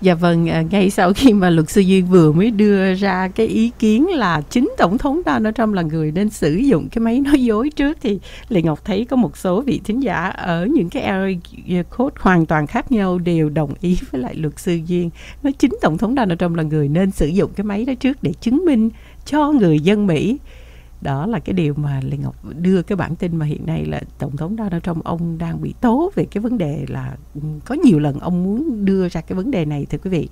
Dạ vâng, ngay sau khi mà luật sư Duyên vừa mới đưa ra cái ý kiến là chính Tổng thống Donald Trump là người nên sử dụng cái máy nói dối trước, thì Lệ Ngọc thấy có một số vị thính giả ở những cái area code hoàn toàn khác nhau đều đồng ý với lại luật sư Duyên. Nói chính Tổng thống Donald Trump là người nên sử dụng cái máy đó trước để chứng minh cho người dân Mỹ. Đó là cái điều mà Lệ Ngọc đưa cái bản tin mà hiện nay là Tổng thống Donald Trump ông đang bị tố về cái vấn đề là có nhiều lần ông muốn đưa ra cái vấn đề này, thưa quý vị.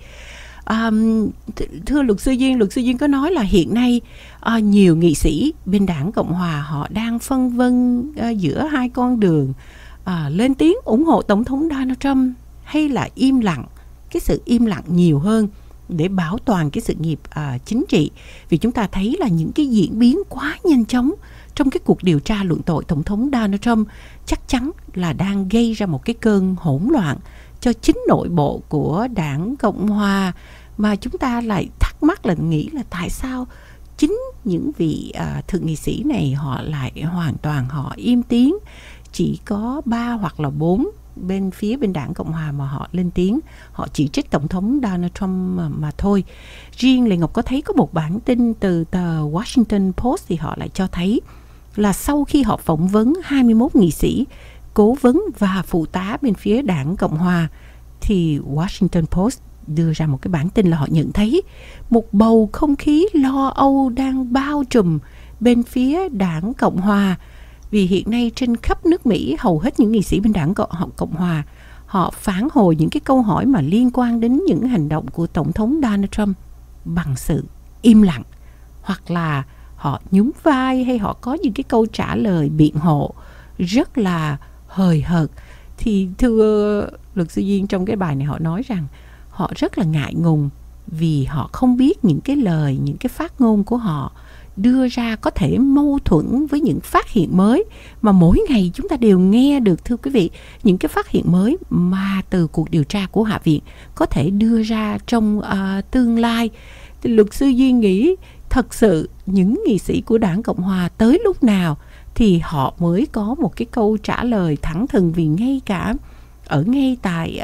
Thưa luật sư Duyên có nói là hiện nay nhiều nghị sĩ bên đảng Cộng Hòa họ đang phân vân giữa hai con đường, lên tiếng ủng hộ Tổng thống Donald Trump hay là im lặng, cái sự im lặng nhiều hơn để bảo toàn cái sự nghiệp chính trị. Vì chúng ta thấy là những cái diễn biến quá nhanh chóng trong cái cuộc điều tra luận tội Tổng thống Donald Trump chắc chắn là đang gây ra một cái cơn hỗn loạn cho chính nội bộ của đảng Cộng Hòa, mà chúng ta lại thắc mắc là nghĩ là tại sao chính những vị thượng nghị sĩ này họ lại hoàn toàn họ im tiếng, chỉ có 3 hoặc là 4 bên phía bên đảng Cộng Hòa mà họ lên tiếng, họ chỉ trích Tổng thống Donald Trump mà thôi. Riêng Lệ Ngọc có thấy có một bản tin từ tờ Washington Post thì họ lại cho thấy là sau khi họ phỏng vấn 21 nghị sĩ, cố vấn và phụ tá bên phía đảng Cộng Hòa, thì Washington Post đưa ra một cái bản tin là họ nhận thấy một bầu không khí lo âu đang bao trùm bên phía đảng Cộng Hòa. Vì hiện nay trên khắp nước Mỹ, hầu hết những nghị sĩ bên đảng Cộng Hòa họ phản hồi những cái câu hỏi mà liên quan đến những hành động của Tổng thống Donald Trump bằng sự im lặng, hoặc là họ nhún vai, hay họ có những cái câu trả lời biện hộ rất là hời hợt. Thì thưa luật sư Duyên, trong cái bài này họ nói rằng họ rất là ngại ngùng vì họ không biết những cái lời, những cái phát ngôn của họ đưa ra có thể mâu thuẫn với những phát hiện mới mà mỗi ngày chúng ta đều nghe được, thưa quý vị, những cái phát hiện mới mà từ cuộc điều tra của Hạ viện có thể đưa ra trong tương lai. Thì luật sư Duyên nghĩ thật sự những nghị sĩ của đảng Cộng Hòa tới lúc nào thì họ mới có một cái câu trả lời thẳng thừng, vì ngay cả ở ngay tại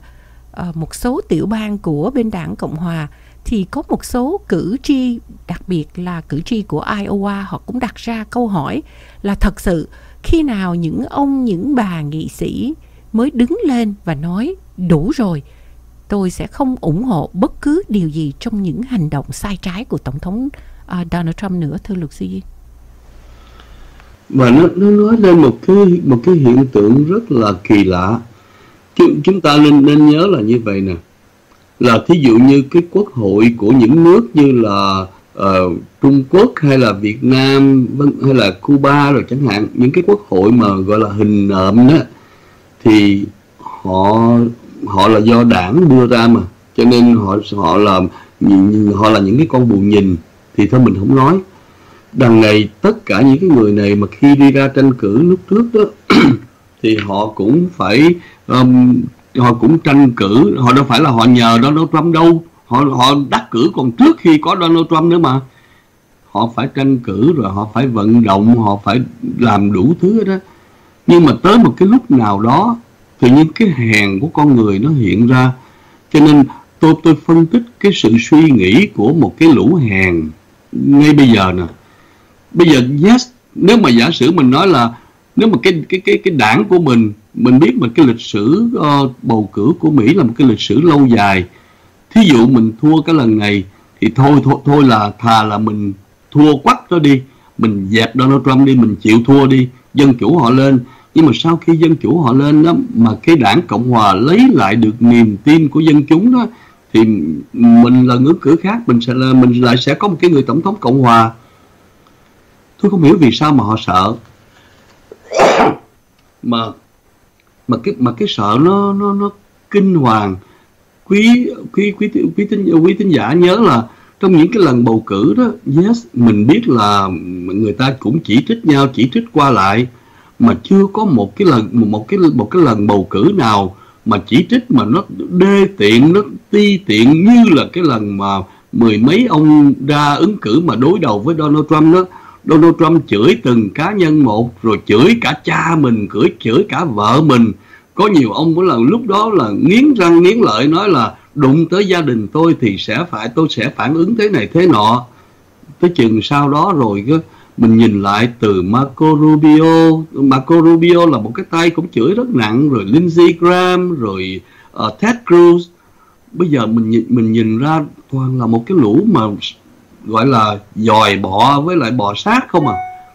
một số tiểu bang của bên đảng Cộng Hòa thì có một số cử tri, đặc biệt là cử tri của Iowa, họ cũng đặt ra câu hỏi là thật sự khi nào những ông, những bà nghị sĩ mới đứng lên và nói đủ rồi, tôi sẽ không ủng hộ bất cứ điều gì trong những hành động sai trái của Tổng thống Donald Trump nữa, thưa luật sư Duy. Và nó nói lên một cái hiện tượng rất là kỳ lạ. Chúng ta nên nhớ là như vậy nè, là thí dụ như cái quốc hội của những nước như là Trung Quốc hay là Việt Nam hay là Cuba rồi chẳng hạn, những cái quốc hội mà gọi là hình nộm đó, thì họ là do đảng đưa ra mà, cho nên họ là những cái con bù nhìn, thì thôi mình không nói. Đằng này tất cả những cái người này mà khi đi ra tranh cử lúc trước đó thì họ cũng phải họ cũng tranh cử, họ đâu phải là họ nhờ Donald Trump đâu, họ đắc cử còn trước khi có Donald Trump nữa mà. Họ phải tranh cử rồi họ phải vận động, họ phải làm đủ thứ đó. Nhưng mà tới một cái lúc nào đó thì những cái hèn của con người nó hiện ra. Cho nên tôi phân tích cái sự suy nghĩ của một cái lũ hèn ngay bây giờ nè. Bây giờ yes, nếu mà giả sử mình nói là nếu mà cái đảng của mình biết mà cái lịch sử bầu cử của Mỹ là một cái lịch sử lâu dài. Thí dụ mình thua cái lần này thì thôi là thà là mình thua quách đó đi, mình dẹp Donald Trump đi, mình chịu thua đi, dân chủ họ lên. Nhưng mà sau khi dân chủ họ lên đó, mà cái đảng Cộng Hòa lấy lại được niềm tin của dân chúng đó, thì mình là ứng cử khác, mình lại sẽ có một cái người tổng thống Cộng Hòa. Tôi không hiểu vì sao mà họ sợ. mà cái sợ nó kinh hoàng. Quý tín giả nhớ là trong những cái lần bầu cử đó, yes, mình biết là người ta cũng chỉ trích nhau, chỉ trích qua lại, mà chưa có một cái lần bầu cử nào mà chỉ trích mà nó đê tiện, nó ti tiện như là cái lần mà mười mấy ông ra ứng cử mà đối đầu với Donald Trump đó. Donald Trump chửi từng cá nhân một, rồi chửi cả cha mình, chửi cả vợ mình. Có nhiều ông cũng là lúc đó là nghiến răng nghiến lợi nói là đụng tới gia đình tôi thì tôi sẽ phản ứng thế này thế nọ. Tới chừng sau đó rồi mình nhìn lại từ Marco Rubio là một cái tay cũng chửi rất nặng, rồi Lindsey Graham, rồi Ted Cruz. Bây giờ mình nhìn ra toàn là một cái lũ mà gọi là dòi bọ với lại bò sát không à.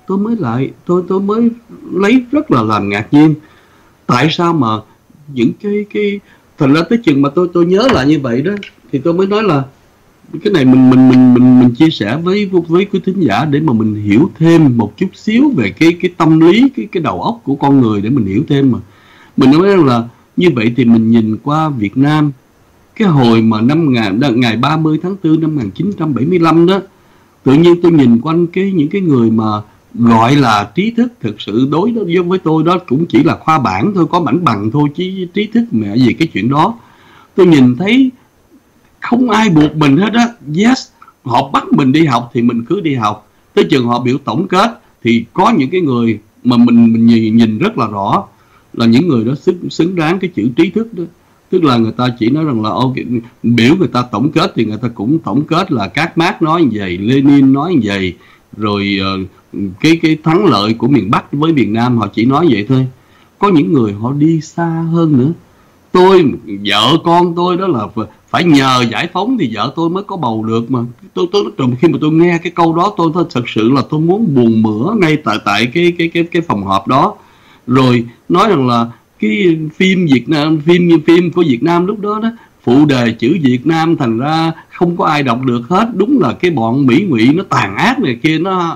Tôi mới lấy rất là làm ngạc nhiên. Tại sao mà những cái thành ra tới chừng mà tôi nhớ lại như vậy đó, thì tôi mới nói là cái này mình chia sẻ với quý thính giả để mà mình hiểu thêm một chút xíu về cái tâm lý, cái đầu óc của con người để mình hiểu thêm. Mà mình nói là như vậy thì mình nhìn qua Việt Nam, cái hồi mà ngày 30 tháng 4 năm 1975 đó, tự nhiên tôi nhìn quanh những cái người mà gọi là trí thức, thực sự đối với tôi đó cũng chỉ là khoa bảng thôi, có mảnh bằng thôi, chứ trí thức mẹ gì cái chuyện đó. Tôi nhìn thấy không ai buộc mình hết á. Yes, họ bắt mình đi học thì mình cứ đi học. Tới chừng họ biểu tổng kết thì có những cái người mà mình nhìn rất là rõ là những người đó xứng đáng cái chữ trí thức đó. Tức là người ta chỉ nói rằng là biểu người ta tổng kết thì người ta cũng tổng kết là các Mác nói như vậy, Lenin nói như vậy, rồi cái thắng lợi của miền Bắc với miền Nam họ chỉ nói vậy thôi. Có những người họ đi xa hơn nữa. Vợ con tôi đó là phải nhờ giải phóng thì vợ tôi mới có bầu được mà. Khi mà tôi nghe cái câu đó, tôi thật sự là tôi muốn buồn mửa ngay tại cái phòng họp đó. Rồi nói rằng là cái phim của Việt Nam lúc đó đó, phụ đề chữ Việt Nam thành ra không có ai đọc được hết. Đúng là cái bọn Mỹ Ngụy nó tàn ác này kia, nó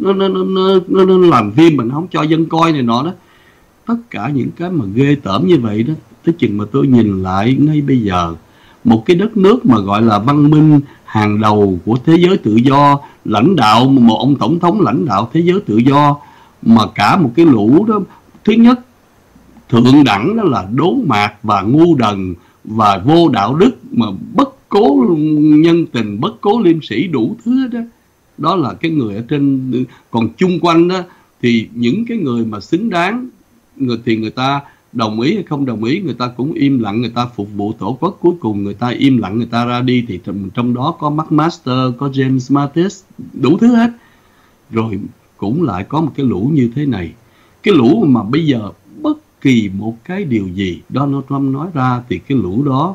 làm phim mình không cho dân coi này nọ đó. Tất cả những cái mà ghê tởm như vậy đó, tới chừng mà tôi nhìn lại ngay bây giờ, một cái đất nước mà gọi là văn minh hàng đầu của thế giới tự do, lãnh đạo một ông tổng thống lãnh đạo thế giới tự do, mà cả một cái lũ đó, thứ nhất thượng đẳng đó là đố mạt và ngu đần và vô đạo đức, mà bất cố nhân tình, bất cố liêm sĩ, đủ thứ đó. Đó là cái người ở trên. Còn chung quanh đó thì những cái người mà xứng đáng thì người ta đồng ý hay không đồng ý, người ta cũng im lặng, người ta phục vụ tổ quốc, cuối cùng người ta im lặng, người ta ra đi. Thì trong đó có McMaster, có James Mattis, đủ thứ hết. Rồi cũng lại có một cái lũ như thế này. Cái lũ mà bây giờ bất kỳ một cái điều gì Donald Trump nói ra thì cái lũ đó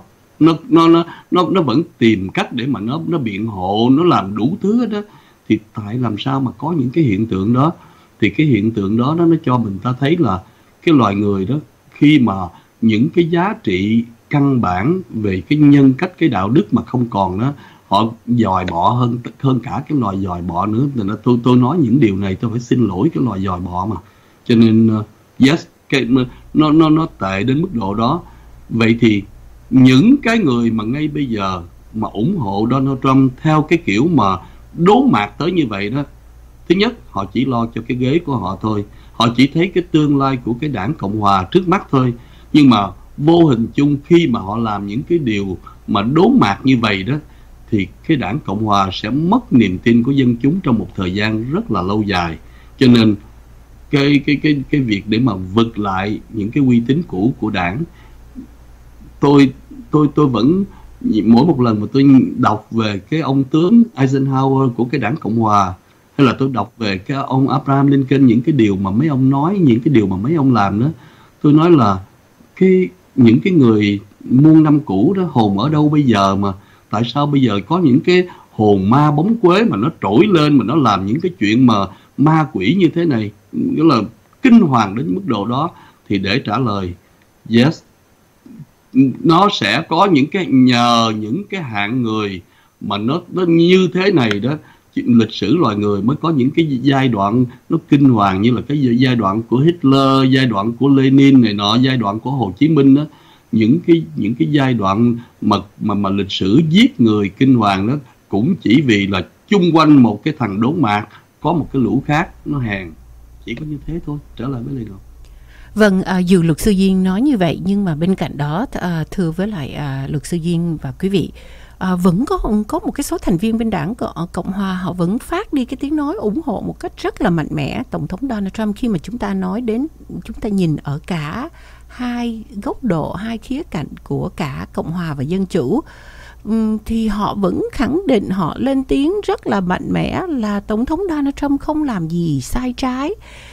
nó vẫn tìm cách để mà nó biện hộ, nó làm đủ thứ hết đó. Thì tại làm sao mà có những cái hiện tượng đó? Thì cái hiện tượng đó nó cho mình ta thấy là cái loài người đó, khi mà những cái giá trị căn bản về cái nhân cách, cái đạo đức mà không còn đó, họ dòi bọ hơn cả cái loài dòi bọ nữa. Nên tôi nói những điều này tôi phải xin lỗi cái loài dòi bọ mà. Cho nên yes, nó tệ đến mức độ đó. Vậy thì những cái người mà ngay bây giờ mà ủng hộ Donald Trump theo cái kiểu mà đố mạt tới như vậy đó, thứ nhất họ chỉ lo cho cái ghế của họ thôi, họ chỉ thấy cái tương lai của cái đảng Cộng Hòa trước mắt thôi. Nhưng mà vô hình chung khi mà họ làm những cái điều mà đố mạt như vậy đó, thì cái đảng Cộng Hòa sẽ mất niềm tin của dân chúng trong một thời gian rất là lâu dài. Cho nên cái việc để mà vực lại những cái uy tín cũ của đảng, tôi vẫn mỗi một lần mà tôi đọc về cái ông tướng Eisenhower của cái đảng Cộng Hòa, hay là tôi đọc về cái ông Abraham Lincoln, những cái điều mà mấy ông nói, những cái điều mà mấy ông làm đó, tôi nói là những cái người muôn năm cũ đó hồn ở đâu bây giờ? Mà tại sao bây giờ có những cái hồn ma bóng quế mà nó trỗi lên, mà nó làm những cái chuyện mà ma quỷ như thế này, nghĩa là kinh hoàng đến mức độ đó? Thì để trả lời, yes, nó sẽ có những cái, nhờ những cái hạng người mà nó như thế này đó, lịch sử loài người mới có những cái giai đoạn nó kinh hoàng, như là cái giai đoạn của Hitler, giai đoạn của Lenin này nọ, giai đoạn của Hồ Chí Minh đó. Những cái giai đoạn mà lịch sử giết người kinh hoàng đó, cũng chỉ vì là chung quanh một cái thằng đốn mạt có một cái lũ khác nó hèn. Chỉ có như thế thôi. Trở lại với Lê Ngọc. Vâng, dù luật sư Duyên nói như vậy, nhưng mà bên cạnh đó, thưa với lại luật sư Duyên và quý vị, vẫn có một cái số thành viên bên đảng Cộng hòa họ vẫn phát đi cái tiếng nói ủng hộ một cách rất là mạnh mẽ Tổng thống Donald Trump. Khi mà chúng ta nhìn ở cả hai góc độ, hai khía cạnh của cả Cộng hòa và Dân chủ, thì họ vẫn khẳng định, họ lên tiếng rất là mạnh mẽ là Tổng thống Donald Trump không làm gì sai trái.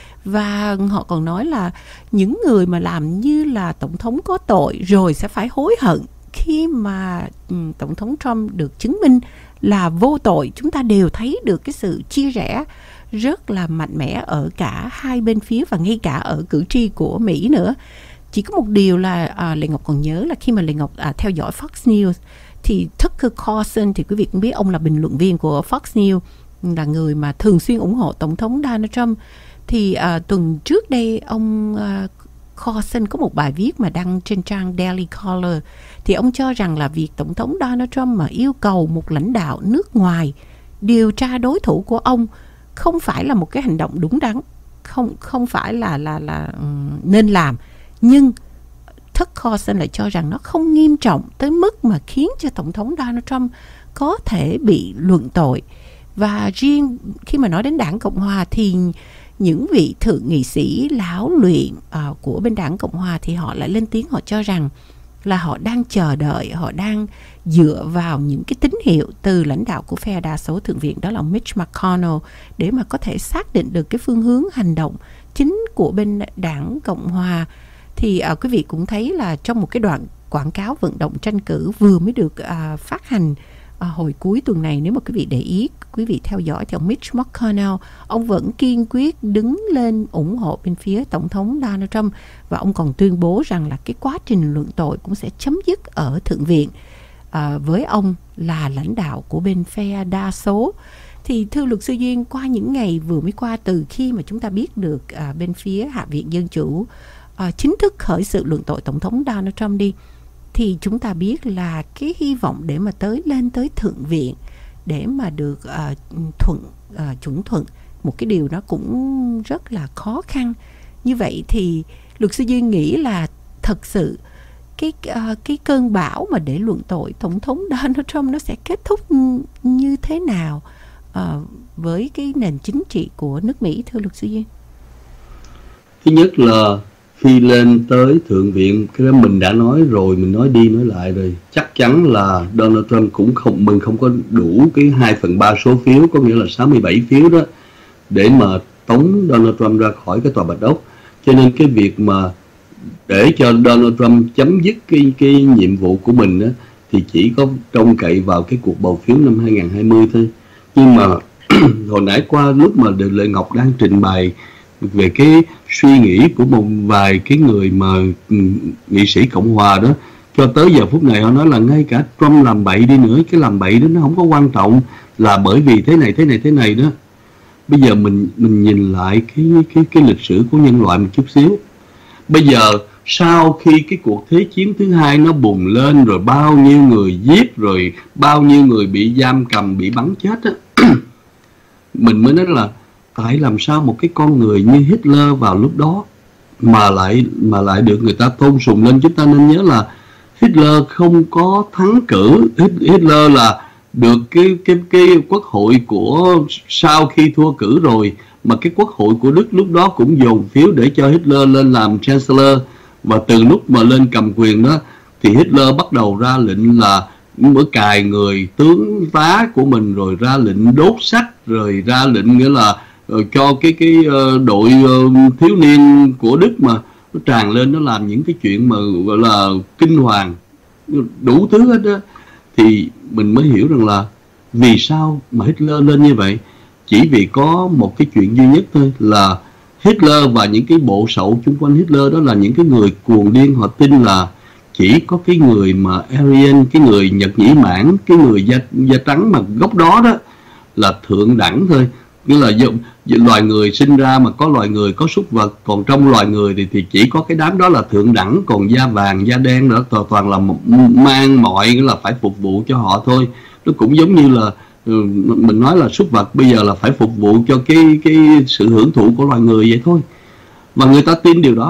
Và họ còn nói là những người mà làm như là Tổng thống có tội rồi sẽ phải hối hận khi mà Tổng thống Trump được chứng minh là vô tội. Chúng ta đều thấy được cái sự chia rẽ rất là mạnh mẽ ở cả hai bên phía và ngay cả ở cử tri của Mỹ nữa. Chỉ có một điều là Lệ Ngọc còn nhớ là khi mà Lệ Ngọc theo dõi Fox News thì Tucker Carlson, thì quý vị cũng biết ông là bình luận viên của Fox News, là người mà thường xuyên ủng hộ Tổng thống Donald Trump. Thì tuần trước đây ông Carlson có một bài viết mà đăng trên trang Daily Caller. Thì ông cho rằng là việc Tổng thống Donald Trump mà yêu cầu một lãnh đạo nước ngoài điều tra đối thủ của ông không phải là một cái hành động đúng đắn, không phải là nên làm. Nhưng Tucker Carlson lại cho rằng nó không nghiêm trọng tới mức mà khiến cho Tổng thống Donald Trump có thể bị luận tội. Và riêng khi mà nói đến đảng Cộng hòa thì những vị thượng nghị sĩ lão luyện của bên đảng Cộng hòa thì họ lại lên tiếng, họ cho rằng là họ đang chờ đợi, họ đang dựa vào những cái tín hiệu từ lãnh đạo của phe đa số thượng viện, đó là Mitch McConnell, để mà có thể xác định được cái phương hướng hành động chính của bên đảng Cộng hòa. Thì quý vị cũng thấy là trong một cái đoạn quảng cáo vận động tranh cử vừa mới được phát hành hồi cuối tuần này, nếu mà quý vị để ý, quý vị theo dõi thì ông Mitch McConnell, ông vẫn kiên quyết đứng lên ủng hộ bên phía Tổng thống Donald Trump, và ông còn tuyên bố rằng là cái quá trình luận tội cũng sẽ chấm dứt ở thượng viện với ông là lãnh đạo của bên phe đa số. Thì thưa luật sư Duyên, qua những ngày vừa mới qua, từ khi mà chúng ta biết được bên phía Hạ viện Dân chủ chính thức khởi sự luận tội Tổng thống Donald Trump đi, thì chúng ta biết là cái hy vọng để mà lên tới thượng viện để mà được chuẩn thuận một cái điều nó cũng rất là khó khăn. Như vậy thì luật sư Duyên nghĩ là thật sự cái cơn bão mà để luận tội Tổng thống Donald Trump nó sẽ kết thúc như thế nào với cái nền chính trị của nước Mỹ, thưa luật sư Duyên? Thứ nhất là khi lên tới thượng viện, cái đó mình đã nói rồi, mình nói đi nói lại rồi, chắc chắn là Donald Trump cũng không có đủ cái 2/3 số phiếu, có nghĩa là 67 phiếu đó, để mà tống Donald Trump ra khỏi cái tòa Bạch Ốc. Cho nên cái việc mà để cho Donald Trump chấm dứt cái nhiệm vụ của mình đó, thì chỉ có trông cậy vào cái cuộc bầu phiếu năm 2020 thôi. Nhưng mà hồi nãy qua lúc mà Lệ Ngọc đang trình bày về cái suy nghĩ của một vài cái người mà nghị sĩ Cộng hòa đó, cho tới giờ phút này họ nói là ngay cả Trump làm bậy đi nữa, cái làm bậy đó nó không có quan trọng, là bởi vì thế này đó. Bây giờ mình nhìn lại cái lịch sử của nhân loại một chút xíu. Bây giờ sau khi cái cuộc Thế chiến thứ hai nó bùng lên, rồi bao nhiêu người giết, rồi bao nhiêu người bị giam cầm, bị bắn chết á, mình mới nói là tại làm sao một cái con người như Hitler vào lúc đó mà lại được người ta tôn sùng lên. Chúng ta nên nhớ là Hitler không có thắng cử. Hitler là được cái quốc hội của sau khi thua cử rồi, mà cái quốc hội của Đức lúc đó cũng dồn phiếu để cho Hitler lên làm Chancellor. Và từ lúc mà lên cầm quyền đó thì Hitler bắt đầu ra lệnh là mới cài người tướng tá của mình, rồi ra lệnh đốt sách, rồi ra lệnh nghĩa là cho cái đội thiếu niên của Đức mà nó tràn lên, nó làm những cái chuyện mà gọi là kinh hoàng, đủ thứ hết đó. Thì mình mới hiểu rằng là vì sao mà Hitler lên như vậy. Chỉ vì có một cái chuyện duy nhất thôi, là Hitler và những cái bộ sậu chung quanh Hitler đó là những cái người cuồng điên. Họ tin là chỉ có cái người mà Aryan, cái người Nhật Nhĩ Mãn, cái người da trắng mà gốc đó là thượng đẳng thôi. Nghĩa là loài người sinh ra mà có loài người, có súc vật, còn trong loài người thì chỉ có cái đám đó là thượng đẳng, còn da vàng, da đen đó toàn là mang mọi, nghĩa là phải phục vụ cho họ thôi. Nó cũng giống như là mình nói là súc vật bây giờ là phải phục vụ cho cái sự hưởng thụ của loài người vậy thôi. Và người ta tin điều đó.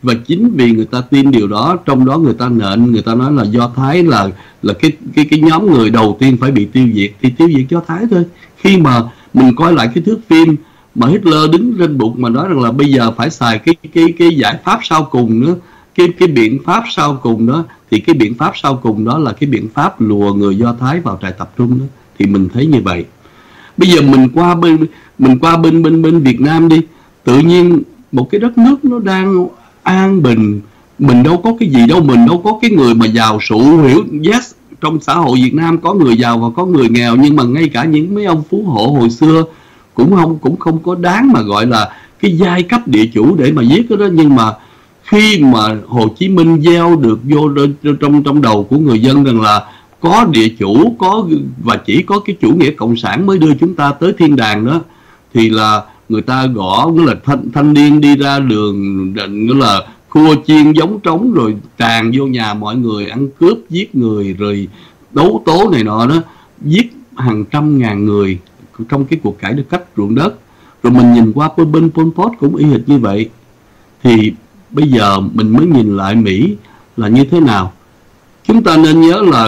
Và chính vì người ta tin điều đó, trong đó người ta nện, người ta nói là Do Thái là cái nhóm người đầu tiên phải bị tiêu diệt, thì tiêu diệt Do Thái thôi. Khi mà mình coi lại cái thước phim mà Hitler đứng trên bục mà nói rằng là bây giờ phải xài cái giải pháp sau cùng nữa, cái biện pháp sau cùng đó, thì cái biện pháp sau cùng đó là cái biện pháp lùa người Do Thái vào trại tập trung đó. Thì mình thấy như vậy. Bây giờ mình qua bên Việt Nam đi, tự nhiên một cái đất nước nó đang an bình, mình đâu có cái gì đâu, mình đâu có cái người mà giàu sụ hiểu. Yes, trong xã hội Việt Nam có người giàu và có người nghèo, nhưng mà ngay cả những mấy ông phú hộ hồi xưa cũng không có đáng mà gọi là cái giai cấp địa chủ để mà giết đó. Nhưng mà khi mà Hồ Chí Minh gieo được vô trong đầu của người dân rằng là có địa chủ, và chỉ có cái chủ nghĩa cộng sản mới đưa chúng ta tới thiên đàng đó, thì là người ta gõ, nghĩa là thanh niên đi ra đường, nghĩa là khua chiên giống trống rồi tràn vô nhà mọi người, ăn cướp giết người rồi đấu tố này nọ đó, giết hàng trăm ngàn người trong cái cuộc cải cách ruộng đất. Rồi mình nhìn qua bên Pol Pot cũng y hệt như vậy. Thì bây giờ mình mới nhìn lại Mỹ là như thế nào. Chúng ta nên nhớ là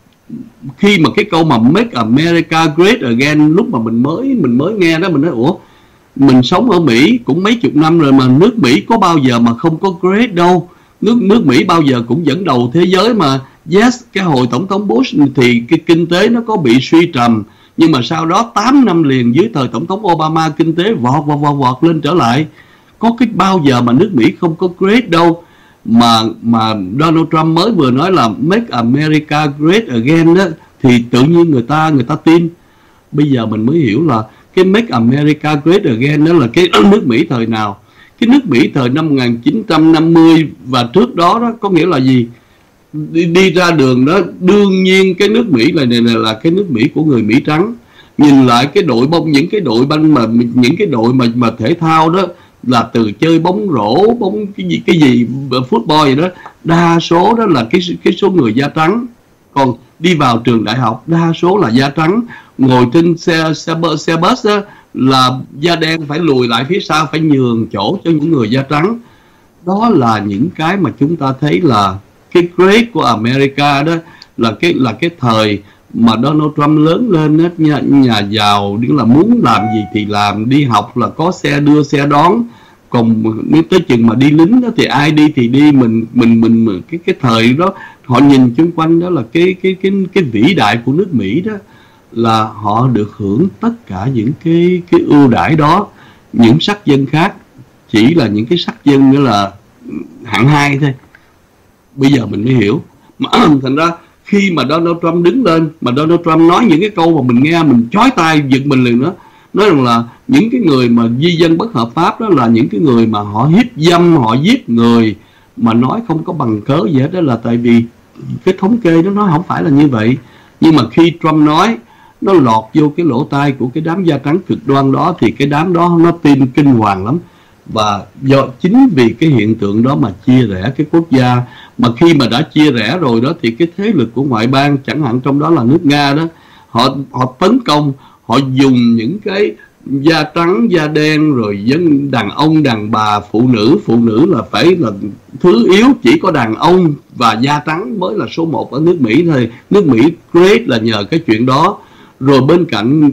khi mà cái câu mà Make America Great Again, lúc mà mình mới nghe đó, mình nói ủa, mình sống ở Mỹ cũng mấy chục năm rồi mà nước Mỹ có bao giờ mà không có great đâu. Nước Mỹ bao giờ cũng dẫn đầu thế giới mà. Yes, cái hồi Tổng thống Bush thì cái kinh tế nó có bị suy trầm, nhưng mà sau đó 8 năm liền dưới thời Tổng thống Obama, kinh tế vọt lên trở lại. Có cái bao giờ mà nước Mỹ không có great đâu. Mà Donald Trump mới vừa nói là Make America Great Again đó, thì tự nhiên người ta tin. Bây giờ mình mới hiểu là cái Make America Great Again đó là cái nước Mỹ thời nào. Cái nước Mỹ thời năm 1950 và trước đó đó có nghĩa là gì? Đi ra đường đó, đương nhiên cái nước Mỹ này là cái nước Mỹ của người Mỹ trắng. Nhìn lại cái đội bóng, những cái đội mà thể thao đó, là từ chơi bóng rổ, bóng cái gì football gì đó, đa số đó là cái số người da trắng. Còn đi vào trường đại học đa số là da trắng, ngồi trên xe bus đó là da đen phải lùi lại phía sau, phải nhường chỗ cho những người da trắng. Đó là những cái mà chúng ta thấy là cái great của America đó, là cái thời mà Donald Trump lớn lên đó, nhà giàu đến là muốn làm gì thì làm, đi học là có xe đưa xe đón. Còn nếu tới chừng mà đi lính đó thì ai đi thì đi. Mình cái thời đó họ nhìn chung quanh đó là cái vĩ đại của nước Mỹ đó, là họ được hưởng tất cả những cái ưu đãi đó. Những sắc dân khác chỉ là những cái sắc dân nữa là hạng hai thôi. Bây giờ mình mới hiểu. Mà thành ra khi mà Donald Trump đứng lên, mà Donald Trump nói những cái câu mà mình nghe mình chói tai giật mình liền nữa, nói rằng là những cái người mà di dân bất hợp pháp đó là những cái người mà họ hiếp dâm, họ giết người, mà nói không có bằng cớ gì hết. Đó là tại vì cái thống kê đó nó không phải là như vậy. Nhưng mà khi Trump nói, nó lọt vô cái lỗ tai của cái đám da trắng cực đoan đó, thì cái đám đó nó tin kinh hoàng lắm. Và chính vì cái hiện tượng đó mà chia rẽ cái quốc gia. Mà khi mà đã chia rẽ rồi đó, thì cái thế lực của ngoại bang, chẳng hạn trong đó là nước Nga đó, họ tấn công, họ dùng những cái da trắng, da đen, rồi dân đàn ông, đàn bà, phụ nữ là phải là thứ yếu, chỉ có đàn ông và da trắng mới là số 1 ở nước Mỹ thôi. Nước Mỹ great là nhờ cái chuyện đó. Rồi bên cạnh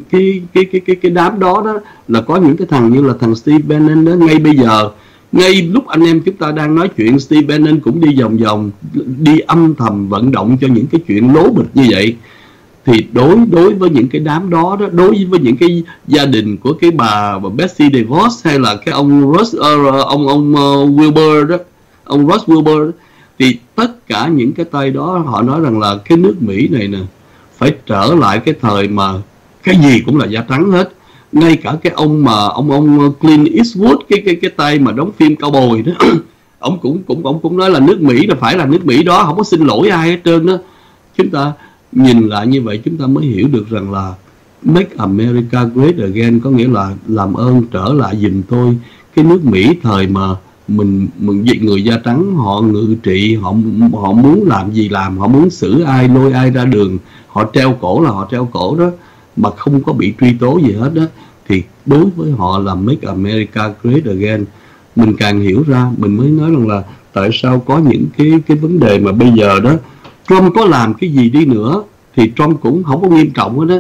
cái đám đó đó là có những cái thằng như là thằng Steve Bannon đó. Ngay bây giờ, ngay lúc anh em chúng ta đang nói chuyện, Steve Bannon cũng đi vòng vòng, đi âm thầm vận động cho những cái chuyện lố bịch như vậy. Thì đối với những cái đám đó, đối với những cái gia đình của cái bà Betsy DeVos, hay là cái ông Ross, ông Wilbur đó, ông Ross Wilbur đó, thì tất cả những cái tay đó họ nói rằng là cái nước Mỹ này nè phải trở lại cái thời mà cái gì cũng là da trắng hết. Ngay cả cái ông mà ông Clint Eastwood, cái tay mà đóng phim cao bồi đó, ông cũng nói là nước Mỹ là phải là nước Mỹ đó, không có xin lỗi ai hết trơn đó. Chúng ta nhìn lại như vậy chúng ta mới hiểu được rằng là Make America Great Again có nghĩa là làm ơn trở lại giùm tôi cái nước Mỹ thời mà mình người da trắng họ ngự trị, họ muốn làm gì làm, họ muốn xử ai, lôi ai ra đường, họ treo cổ là họ treo cổ đó, mà không có bị truy tố gì hết đó. Thì đối với họ là Make America Great Again. mình càng hiểu ra, mình mới nói rằng là tại sao có những cái vấn đề mà bây giờ đó Trump có làm cái gì đi nữa thì Trump cũng không có nghiêm trọng hết đó.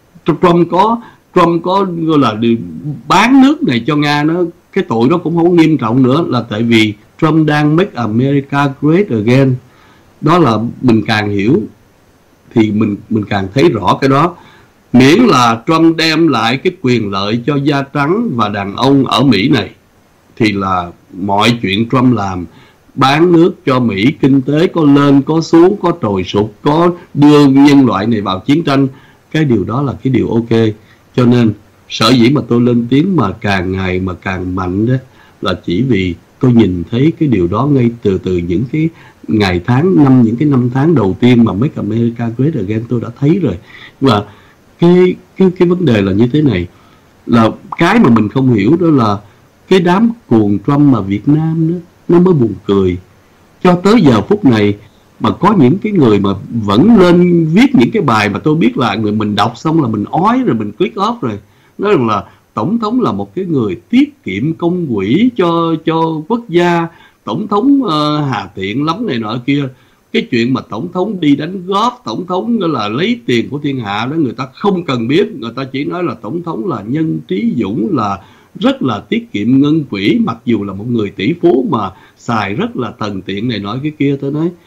Trump có gọi là bán nước này cho Nga, cái tội đó cũng không có nghiêm trọng nữa, là tại vì Trump đang make America great again. Đó là mình càng hiểu thì mình càng thấy rõ cái đó. Miễn là Trump đem lại cái quyền lợi cho da trắng và đàn ông ở Mỹ này thì là mọi chuyện Trump làm, bán nước cho Mỹ, kinh tế có lên có xuống, có trồi sụt, có đưa nhân loại này vào chiến tranh, cái điều đó là cái điều ok. Cho nên sở dĩ mà tôi lên tiếng mà càng ngày mà càng mạnh đó là chỉ vì tôi nhìn thấy cái điều đó ngay từ những cái ngày tháng những cái năm tháng đầu tiên mà Make America Great Again tôi đã thấy rồi. Và cái vấn đề là như thế này, là cái mà mình không hiểu đó là cái đám cuồng Trump mà Việt Nam đó nó mới buồn cười. Cho tới giờ phút này mà có những cái người mà vẫn lên viết những cái bài mà tôi biết là người mình đọc xong là mình ói rồi, mình click off rồi, nói rằng là tổng thống là một cái người tiết kiệm công quỹ cho quốc gia, tổng thống hà tiện lắm này nọ kia. Cái chuyện mà tổng thống đi đánh golf, tổng thống là lấy tiền của thiên hạ đó, người ta không cần biết, người ta chỉ nói là tổng thống là nhân trí dũng, là rất là tiết kiệm ngân quỹ, mặc dù là một người tỷ phú mà xài rất là tần tiện này nọ cái kia. Tôi nói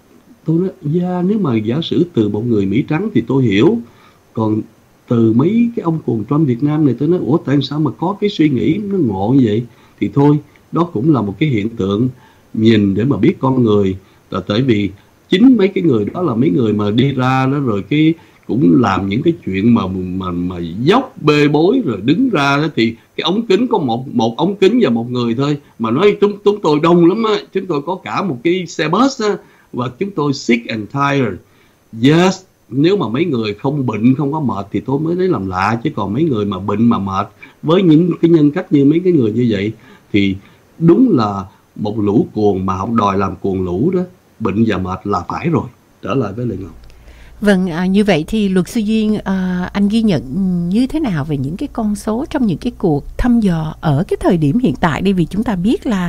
nếu mà giả sử từ một người Mỹ trắng thì tôi hiểu, còn từ mấy cái ông cuồng Trump Việt Nam này tôi nói ủa tại sao mà có cái suy nghĩ nó ngộ như vậy. Thì thôi, đó cũng là một cái hiện tượng nhìn để mà biết con người. Là tại vì chính mấy cái người đó là mấy người mà đi ra đó rồi cái cũng làm những cái chuyện mà dốc bê bối rồi đứng ra đó, thì cái ống kính có một ống kính và một người thôi mà nói chúng tôi đông lắm á, chúng tôi có cả một cái xe bus á, và chúng tôi sick and tired. Yes, nếu mà mấy người không bệnh không có mệt thì tôi mới thấy làm lạ, chứ còn mấy người mà bệnh mà mệt với những cái nhân cách như mấy cái người như vậy thì đúng là một lũ cuồng mà không đòi làm cuồng lũ đó, bệnh và mệt là phải rồi. Trở lại với Lệ Ngọc. Vâng, như vậy thì luật sư Duyên, anh ghi nhận như thế nào về những cái con số trong những cái cuộc thăm dò ở cái thời điểm hiện tại đây? Vì chúng ta biết là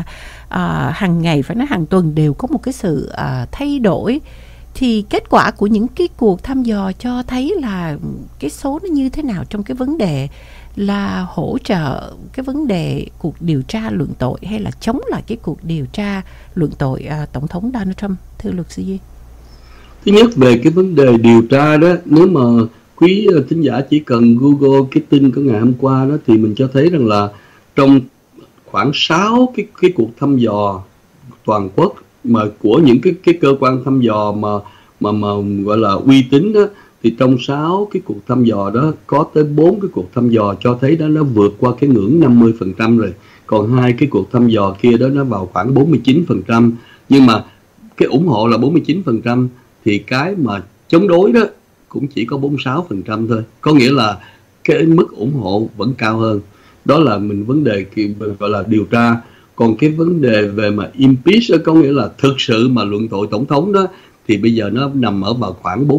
hàng ngày, phải nói hàng tuần đều có một cái sự thay đổi. Thì kết quả của những cái cuộc thăm dò cho thấy là cái số nó như thế nào trong cái vấn đề là hỗ trợ cái vấn đề cuộc điều tra luận tội hay là chống lại cái cuộc điều tra luận tội Tổng thống Donald Trump, thưa luật sư Duyên? Thứ nhất, về cái vấn đề điều tra đó, nếu mà quý thính giả chỉ cần Google cái tin của ngày hôm qua đó thì mình cho thấy rằng là trong khoảng 6 cái cuộc thăm dò toàn quốc mà của những cái cơ quan thăm dò mà gọi là uy tín đó, thì trong 6 cái cuộc thăm dò đó có tới 4 cái cuộc thăm dò cho thấy đó nó vượt qua cái ngưỡng 50% rồi. Còn 2 cái cuộc thăm dò kia đó nó vào khoảng 49%. Nhưng mà cái ủng hộ là 49%, thì cái mà chống đối đó cũng chỉ có 46% thôi. Có nghĩa là cái mức ủng hộ vẫn cao hơn. Đó là mình vấn đề gọi là điều tra. Còn cái vấn đề về mà impeach đó, có nghĩa là thực sự mà luận tội tổng thống đó, thì bây giờ nó nằm ở vào khoảng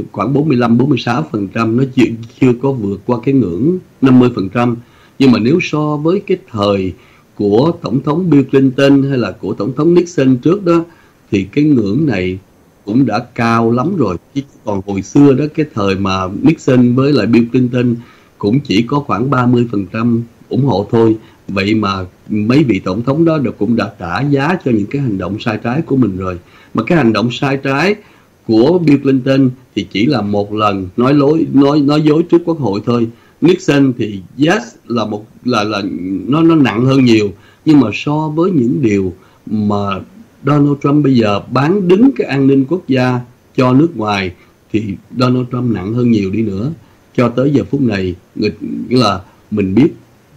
45-46%, nó chưa có vượt qua cái ngưỡng 50%. Nhưng mà nếu so với cái thời của tổng thống Bill Clinton hay là của tổng thống Nixon trước đó, thì cái ngưỡng này cũng đã cao lắm rồi. Chứ còn hồi xưa đó, cái thời mà Nixon với lại Bill Clinton cũng chỉ có khoảng 30% ủng hộ thôi. Vậy mà mấy vị tổng thống đó cũng đã trả giá cho những cái hành động sai trái của mình rồi. Mà cái hành động sai trái của Bill Clinton thì chỉ là một lần nói dối trước quốc hội thôi. Nixon thì yes là nó nặng hơn nhiều. Nhưng mà so với những điều mà Donald Trump bây giờ bán đứng cái an ninh quốc gia cho nước ngoài thì Donald Trump nặng hơn nhiều đi nữa. Cho tới giờ phút này là mình biết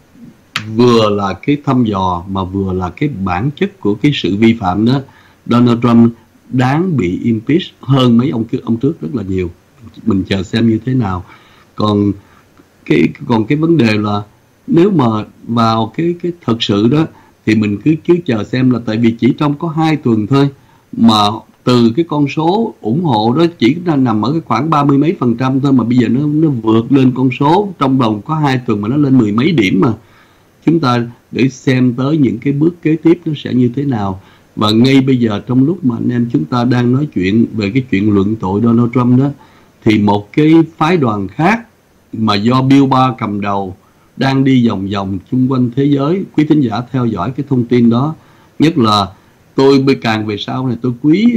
vừa là cái thăm dò mà vừa là cái bản chất của cái sự vi phạm đó, Donald Trump đáng bị impeach hơn mấy ông trước rất là nhiều. Mình chờ xem như thế nào. Còn cái vấn đề là nếu mà vào cái thật sự đó thì mình cứ chờ xem, là tại vì chỉ trong có 2 tuần thôi mà từ cái con số ủng hộ đó chỉ nằm ở cái khoảng 30 mấy % thôi, mà bây giờ nó vượt lên con số trong vòng có 2 tuần mà nó lên 10 mấy điểm. Mà chúng ta để xem tới những cái bước kế tiếp nó sẽ như thế nào. Và ngay bây giờ trong lúc mà anh em chúng ta đang nói chuyện về cái chuyện luận tội Donald Trump đó, thì một cái phái đoàn khác mà do Bill Barr cầm đầu đang đi vòng vòng xung quanh thế giới. Quý thính giả theo dõi cái thông tin đó, nhất là tôi càng về sau này tôi quý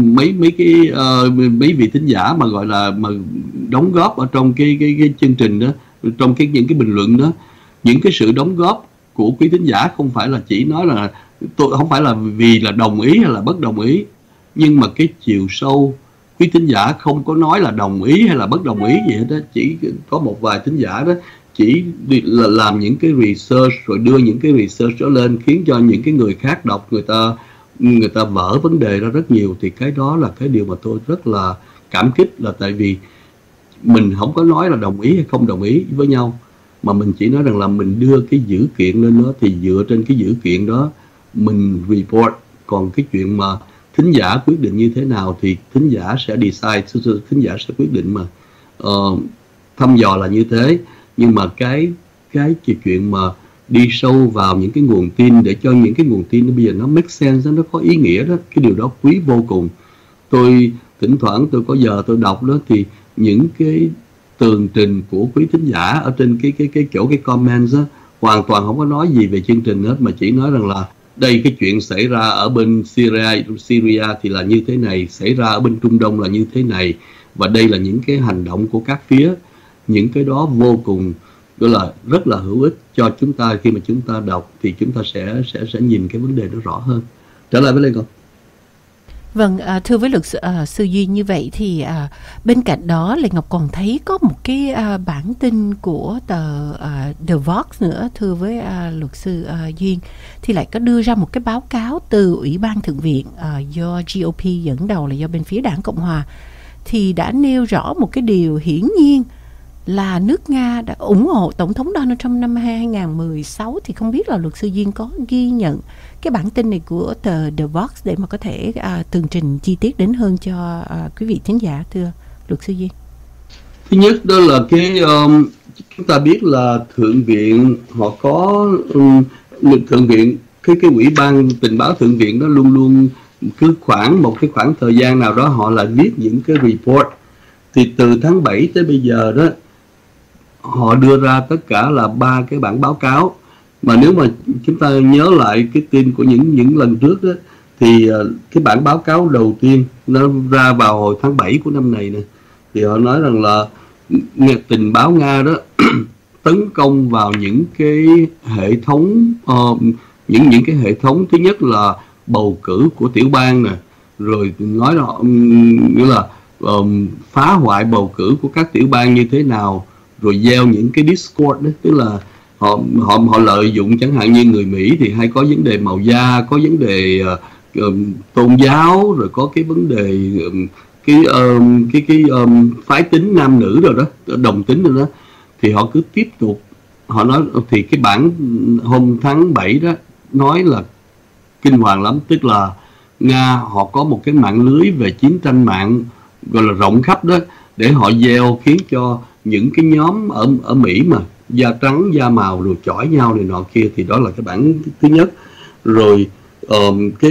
mấy vị thính giả mà gọi là mà đóng góp ở trong cái chương trình đó, trong những cái bình luận đó. Những cái sự đóng góp của quý thính giả không phải là chỉ nói là tôi không phải là vì là đồng ý hay là bất đồng ý, nhưng mà cái chiều sâu quý thính giả không có nói là đồng ý hay là bất đồng ý gì hết đó. Chỉ có một vài thính giả đó chỉ là làm những cái research rồi đưa những cái research đó lên, khiến cho những cái người khác đọc người ta vỡ vấn đề ra rất nhiều. Thì cái đó là cái điều mà tôi rất là cảm kích, là tại vì mình không có nói là đồng ý hay không đồng ý với nhau, mà mình chỉ nói rằng là mình đưa cái dữ kiện lên đó, thì dựa trên cái dữ kiện đó mình report. Còn cái chuyện mà thính giả quyết định như thế nào thì thính giả sẽ decide, thính giả sẽ quyết định mà. Thăm dò là như thế, nhưng mà cái chuyện mà đi sâu vào những cái nguồn tin để cho những cái nguồn tin nó bây giờ nó make sense, nó có ý nghĩa đó, cái điều đó quý vô cùng. Tôi thỉnh thoảng tôi có giờ tôi đọc đó, thì những cái tường trình của quý thính giả ở trên cái chỗ cái comments đó, hoàn toàn không có nói gì về chương trình hết, mà chỉ nói rằng là đây cái chuyện xảy ra ở bên Syria thì là như thế này, xảy ra ở bên Trung Đông là như thế này, và đây là những cái hành động của các phía. Những cái đó vô cùng gọi là rất là hữu ích cho chúng ta. Khi mà chúng ta đọc thì chúng ta sẽ nhìn cái vấn đề đó rõ hơn. Trở lại với Lê Ngọc. Vâng, thưa với luật sư Duy, như vậy thì bên cạnh đó Lê Ngọc còn thấy có một cái bản tin của tờ The Vox nữa, thưa với luật sư Duyên, thì lại có đưa ra một cái báo cáo từ Ủy ban Thượng viện do GOP dẫn đầu, là do bên phía Đảng Cộng Hòa, thì đã nêu rõ một cái điều hiển nhiên là nước Nga đã ủng hộ Tổng thống Donald Trump năm 2016. Thì không biết là luật sư Duyên có ghi nhận cái bản tin này của tờ The Vox để mà có thể tường trình chi tiết đến hơn cho quý vị thính giả, thưa luật sư Duyên? Thứ nhất đó là cái chúng ta biết là Thượng viện họ có Thượng viện, cái Ủy ban tình báo Thượng viện đó luôn luôn cứ một cái khoảng thời gian nào đó họ lại viết những cái report. Thì từ tháng 7 tới bây giờ đó, họ đưa ra tất cả là 3 cái bản báo cáo. Mà nếu mà chúng ta nhớ lại cái tin của những lần trước đó, thì cái bản báo cáo đầu tiên nó ra vào hồi tháng 7 của năm này nè, thì họ nói rằng là tình báo Nga đó tấn công vào những cái hệ thống những cái hệ thống, thứ nhất là bầu cử của tiểu bang nè, rồi nói là phá hoại bầu cử của các tiểu bang như thế nào, rồi gieo những cái discord đó, tức là họ lợi dụng, chẳng hạn như người Mỹ thì hay có vấn đề màu da, có vấn đề tôn giáo, rồi có cái vấn đề phái tính nam nữ rồi đó, đồng tính rồi đó, thì họ cứ tiếp tục họ nói. Thì cái bản hôm tháng 7 đó nói là kinh hoàng lắm, tức là Nga họ có một cái mạng lưới về chiến tranh mạng gọi là rộng khắp đó, để họ gieo khiến cho những cái nhóm ở Mỹ mà da trắng da màu rồi chọi nhau này nọ kia. Thì đó là cái bản thứ nhất. Rồi cái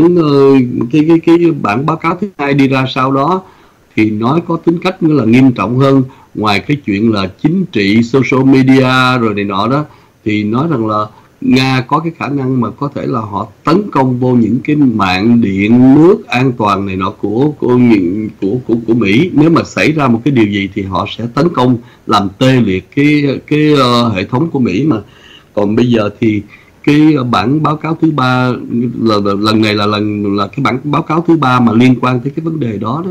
bản báo cáo thứ hai đi ra sau đó thì nói có tính cách nữa là nghiêm trọng hơn. Ngoài cái chuyện là chính trị, social media rồi này nọ đó, thì nói rằng là Nga có cái khả năng mà có thể là họ tấn công vô những cái mạng điện nước an toàn này nọ của Mỹ. Nếu mà xảy ra một cái điều gì thì họ sẽ tấn công làm tê liệt cái hệ thống của Mỹ mà. Còn bây giờ thì cái bản báo cáo thứ ba lần này là cái bản báo cáo thứ ba mà liên quan tới cái vấn đề đó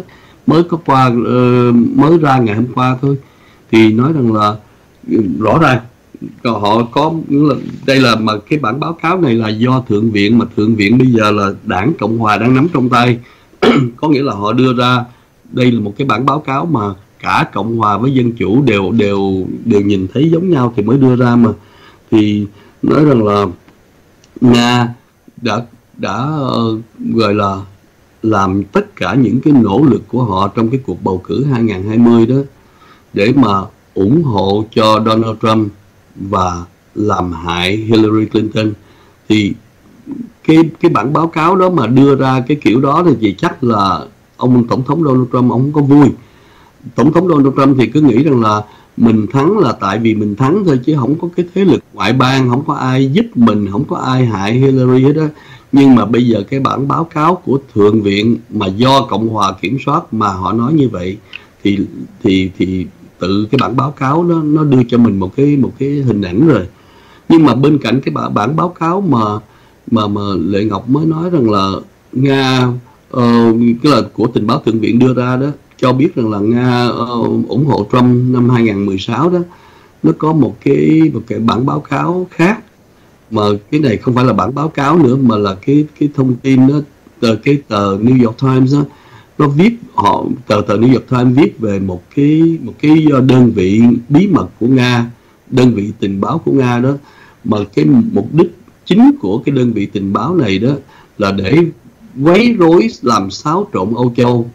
mới ra ngày hôm qua thôi. Thì nói rằng là rõ ràng họ có đây là mà cái bản báo cáo này là do Thượng viện, mà Thượng viện bây giờ là Đảng Cộng Hòa đang nắm trong tay. Có nghĩa là họ đưa ra đây là một cái bản báo cáo mà cả Cộng Hòa với Dân Chủ đều nhìn thấy giống nhau thì mới đưa ra mà. Thì nói rằng là Nga đã gọi là làm tất cả những cái nỗ lực của họ trong cái cuộc bầu cử 2020 đó để mà ủng hộ cho Donald Trump và làm hại Hillary Clinton. Thì cái bản báo cáo đó mà đưa ra cái kiểu đó thì chắc là ông tổng thống Donald Trump ông không có vui. Tổng thống Donald Trump thì cứ nghĩ rằng là mình thắng là tại vì mình thắng thôi, chứ không có cái thế lực ngoại bang, không có ai giúp mình, không có ai hại Hillary hết đó. Nhưng mà bây giờ cái bản báo cáo của Thượng viện mà do Cộng hòa kiểm soát mà họ nói như vậy, thì tự cái bản báo cáo đó nó đưa cho mình một cái hình ảnh rồi. Nhưng mà bên cạnh cái bản báo cáo mà Lệ Ngọc mới nói rằng là Nga cái là của tình báo Thượng viện đưa ra đó, cho biết rằng là Nga ủng hộ Trump năm 2016 đó, nó có một cái bản báo cáo khác, mà cái này không phải là bản báo cáo nữa mà là cái thông tin đó, cái tờ New York Times đó, nó viết tờ New York Times viết về một cái đơn vị bí mật của Nga, đơn vị tình báo của Nga đó, mà cái mục đích chính của cái đơn vị tình báo này đó là để quấy rối, làm xáo trộn Âu Châu,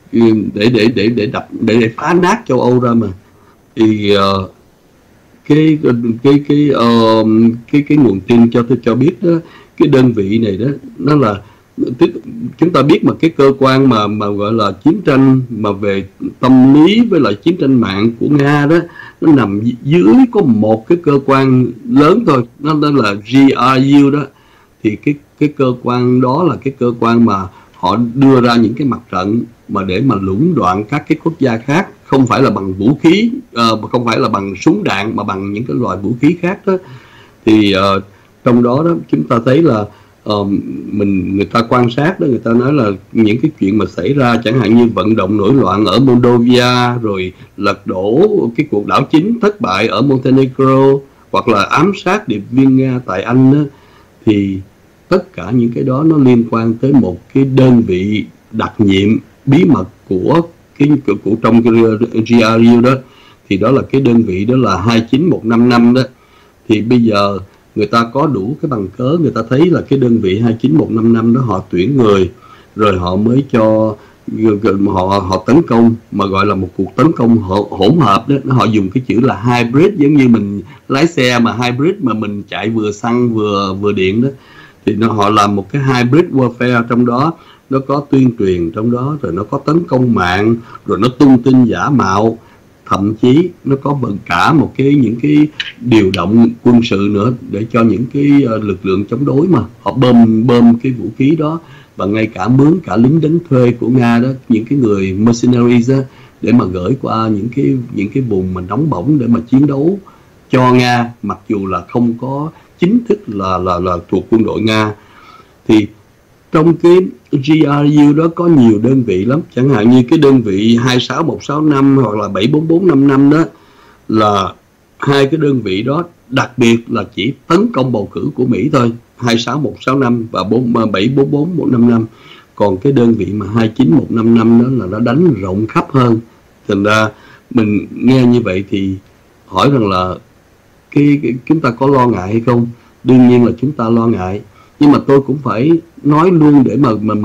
để phá nát châu Âu ra mà. Thì cái nguồn tin cho biết đó, cái đơn vị này đó nó là, chúng ta biết mà cái cơ quan mà gọi là chiến tranh mà về tâm lý với lại chiến tranh mạng của Nga đó, nó nằm dưới có một cái cơ quan lớn thôi, nó là GRU đó. Thì cái cơ quan đó là cái cơ quan mà họ đưa ra những cái mặt trận mà để mà lũng đoạn các cái quốc gia khác, không phải là bằng vũ khí, không phải là bằng súng đạn, mà bằng những cái loại vũ khí khác đó. Thì trong đó chúng ta thấy là người ta quan sát đó, người ta nói là những cái chuyện mà xảy ra chẳng hạn như vận động nổi loạn ở Moldova, rồi lật đổ cái cuộc đảo chính thất bại ở Montenegro, hoặc là ám sát điệp viên Nga tại Anh đó, thì tất cả những cái đó nó liên quan tới một cái đơn vị đặc nhiệm bí mật của trong cái GRU đó. Thì đó là cái đơn vị đó là 29155 đó. Thì bây giờ người ta có đủ cái bằng cớ, người ta thấy là cái đơn vị 29155 đó họ tuyển người, rồi họ mới cho họ tấn công, mà gọi là một cuộc tấn công hỗn hợp đó. Họ dùng cái chữ là hybrid, giống như mình lái xe mà hybrid mà mình chạy vừa xăng vừa điện đó. Thì họ làm một cái hybrid warfare, trong đó nó có tuyên truyền trong đó, rồi nó có tấn công mạng, rồi nó tung tin giả mạo, thậm chí nó có cả những cái điều động quân sự nữa để cho những cái lực lượng chống đối mà họ bơm cái vũ khí đó, và ngay cả mướn cả lính đánh thuê của Nga đó, những cái người mercenaries đó, để mà gửi qua những cái vùng mà nóng bỏng để mà chiến đấu cho Nga, mặc dù là không có chính thức là thuộc quân đội Nga. Thì trong cái GRU đó có nhiều đơn vị lắm, chẳng hạn như cái đơn vị 26165 hoặc là 74455 đó, là hai cái đơn vị đó đặc biệt là chỉ tấn công bầu cử của Mỹ thôi, 26165 và 744155. Còn cái đơn vị mà 29155 đó là nó đánh rộng khắp hơn. Thành ra mình nghe như vậy thì hỏi rằng là chúng ta có lo ngại hay không? Đương nhiên là chúng ta lo ngại, nhưng mà tôi cũng phải nói luôn để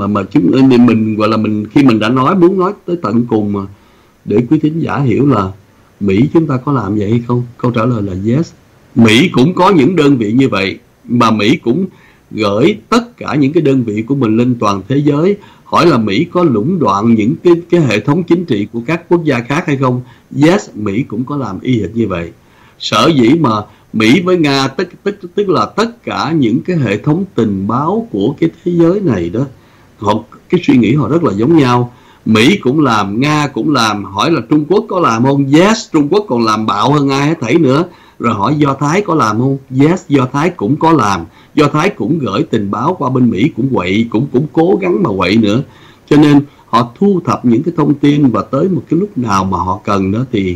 mình gọi là khi mình đã muốn nói tới tận cùng, mà để quý thính giả hiểu là Mỹ chúng ta có làm vậy hay không? Câu trả lời là yes. Mỹ cũng có những đơn vị như vậy, mà Mỹ cũng gửi tất cả những cái đơn vị của mình lên toàn thế giới. Hỏi là Mỹ có lũng đoạn những cái hệ thống chính trị của các quốc gia khác hay không? Yes, Mỹ cũng có làm y hệt như vậy. Sở dĩ mà Mỹ với Nga tức là tất cả những cái hệ thống tình báo của cái thế giới này đó, cái suy nghĩ họ rất là giống nhau. Mỹ cũng làm, Nga cũng làm. Hỏi là Trung Quốc có làm không? Yes, Trung Quốc còn làm bạo hơn ai hết thảy nữa. Rồi hỏi Do Thái có làm không? Yes, Do Thái cũng có làm. Do Thái cũng gửi tình báo qua bên Mỹ, cũng quậy, cũng cố gắng mà quậy nữa. Cho nên họ thu thập những cái thông tin, và tới một cái lúc nào mà họ cần đó thì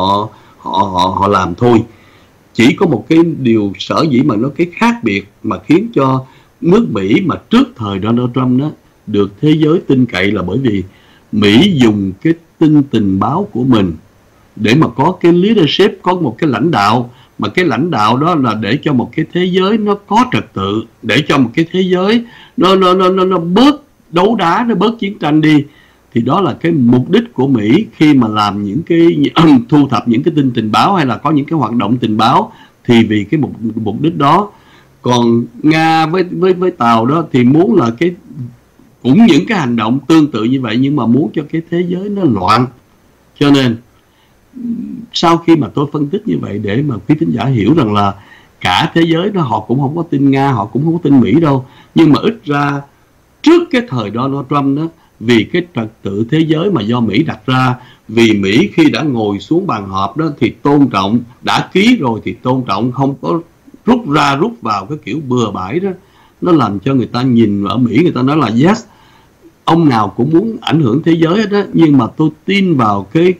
họ làm thôi. Chỉ có một cái điều sở dĩ mà nó cái khác biệt mà khiến cho nước Mỹ mà trước thời Donald Trump đó được thế giới tin cậy, là bởi vì Mỹ dùng cái tình báo của mình để mà có cái leadership, có một cái lãnh đạo, mà cái lãnh đạo đó là để cho một cái thế giới nó có trật tự, để cho một cái thế giới nó bớt đấu đá, nó bớt chiến tranh đi. Thì đó là cái mục đích của Mỹ khi mà làm những cái thu thập những cái tình báo hay là có những cái hoạt động tình báo. thì vì cái mục đích đó. Còn Nga với Tàu đó thì muốn là cũng những cái hành động tương tự như vậy, nhưng mà muốn cho cái thế giới nó loạn. Cho nên sau khi mà tôi phân tích như vậy để mà quý thính giả hiểu rằng là cả thế giới đó họ cũng không có tin Nga, họ cũng không có tin Mỹ đâu, nhưng mà ít ra trước cái thời Donald Trump đó, vì cái trật tự thế giới mà do Mỹ đặt ra, vì Mỹ khi đã ngồi xuống bàn họp đó thì tôn trọng, đã ký rồi thì tôn trọng, không có rút ra rút vào cái kiểu bừa bãi đó. Nó làm cho người ta nhìn ở Mỹ, người ta nói là yes, ông nào cũng muốn ảnh hưởng thế giới đó, nhưng mà tôi tin vào cái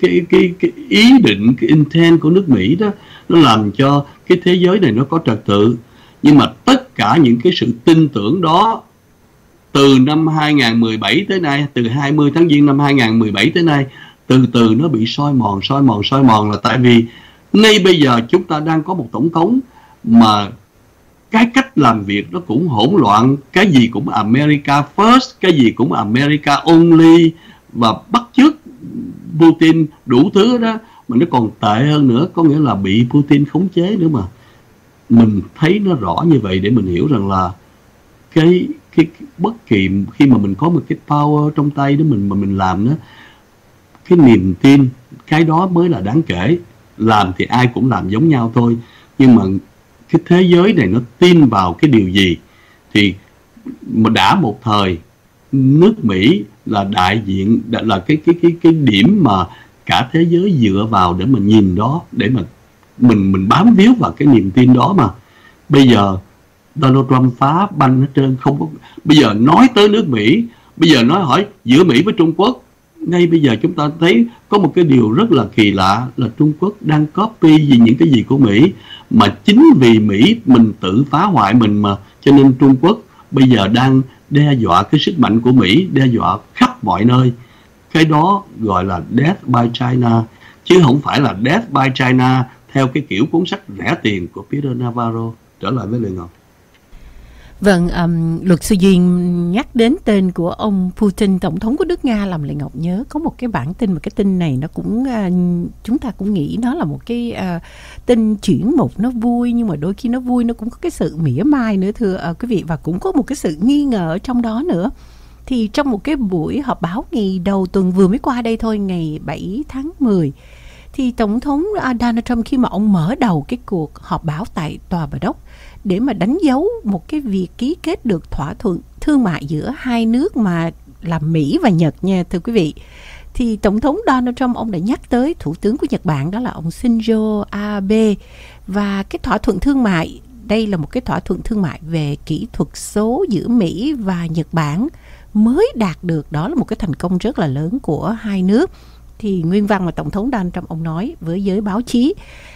ý định, cái intent của nước Mỹ đó, nó làm cho cái thế giới này nó có trật tự. Nhưng mà tất cả những cái sự tin tưởng đó từ năm 2017 tới nay, từ 20 tháng Giêng năm 2017 tới nay, từ từ nó bị soi mòn là tại vì ngay bây giờ chúng ta đang có một tổng thống mà cái cách làm việc nó cũng hỗn loạn, cái gì cũng America first, cái gì cũng America only, và bắt chước Putin đủ thứ đó. Mà nó còn tệ hơn nữa, có nghĩa là bị Putin khống chế nữa. Mà mình thấy nó rõ như vậy để mình hiểu rằng là cái bất kỳ khi mà mình có một cái power trong tay đó, mình làm đó, cái niềm tin, cái đó mới là đáng kể. Làm thì ai cũng làm giống nhau thôi, nhưng mà cái thế giới này nó tin vào cái điều gì. Thì mà đã một thời nước Mỹ là đại diện, là cái điểm mà cả thế giới dựa vào để mà nhìn đó, để mà mình bám víu vào cái niềm tin đó. Mà bây giờ Donald Trump phá banh hết trơn, không có. Bây giờ nói tới nước Mỹ, bây giờ nói hỏi giữa Mỹ với Trung Quốc, ngay bây giờ chúng ta thấy có một cái điều rất là kỳ lạ là Trung Quốc đang copy gì những cái gì của Mỹ, mà chính vì Mỹ mình tự phá hoại mình mà, cho nên Trung Quốc bây giờ đang đe dọa cái sức mạnh của Mỹ, đe dọa khắp mọi nơi. Cái đó gọi là Death by China, chứ không phải là Death by China theo cái kiểu cuốn sách rẻ tiền của Peter Navarro. Trở lại với Lê Ngọc. Vâng, luật sư Duyên nhắc đến tên của ông Putin, tổng thống của nước Nga, làm Lệ Ngọc nhớ có một cái bản tin, mà cái tin này nó cũng chúng ta cũng nghĩ nó là một cái tin chuyển mục, nó vui, nhưng mà đôi khi nó vui nó cũng có cái sự mỉa mai nữa thưa quý vị, và cũng có một cái sự nghi ngờ ở trong đó nữa. Thì trong một cái buổi họp báo ngày đầu tuần vừa mới qua đây thôi, ngày 7 tháng 10, thì tổng thống Donald Trump khi mà ông mở đầu cái cuộc họp báo tại Tòa Bạch Ốc để mà đánh dấu một cái việc ký kết được thỏa thuận thương mại giữa hai nước mà là Mỹ và Nhật nha thưa quý vị, thì tổng thống Donald Trump ông đã nhắc tới thủ tướng của Nhật Bản, đó là ông Shinzo Abe. Và cái thỏa thuận thương mại, đây là một cái thỏa thuận thương mại về kỹ thuật số giữa Mỹ và Nhật Bản mới đạt được, đó là một cái thành công rất là lớn của hai nước. Thì nguyên văn mà tổng thống Donald Trump ông nói với giới báo chí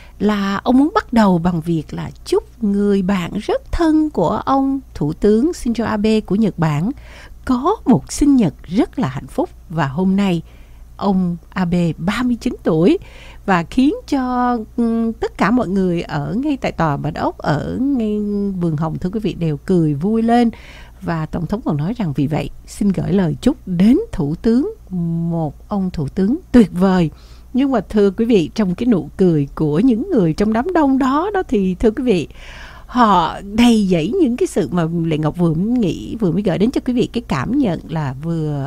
là ông muốn bắt đầu bằng việc là chúc người bạn rất thân của ông, Thủ tướng Shinzo Abe của Nhật Bản, có một sinh nhật rất là hạnh phúc. Và hôm nay ông Abe 39 tuổi, và khiến cho tất cả mọi người ở ngay tại Tòa Bạch Ốc, ở ngay vườn hồng thưa quý vị, đều cười vui lên. Và tổng thống còn nói rằng vì vậy xin gửi lời chúc đến thủ tướng, một ông thủ tướng tuyệt vời. Nhưng mà thưa quý vị, trong cái nụ cười của những người trong đám đông đó thì thưa quý vị, họ đầy dẫy những cái sự mà Lệ Ngọc vừa mới gửi đến cho quý vị, cái cảm nhận là vừa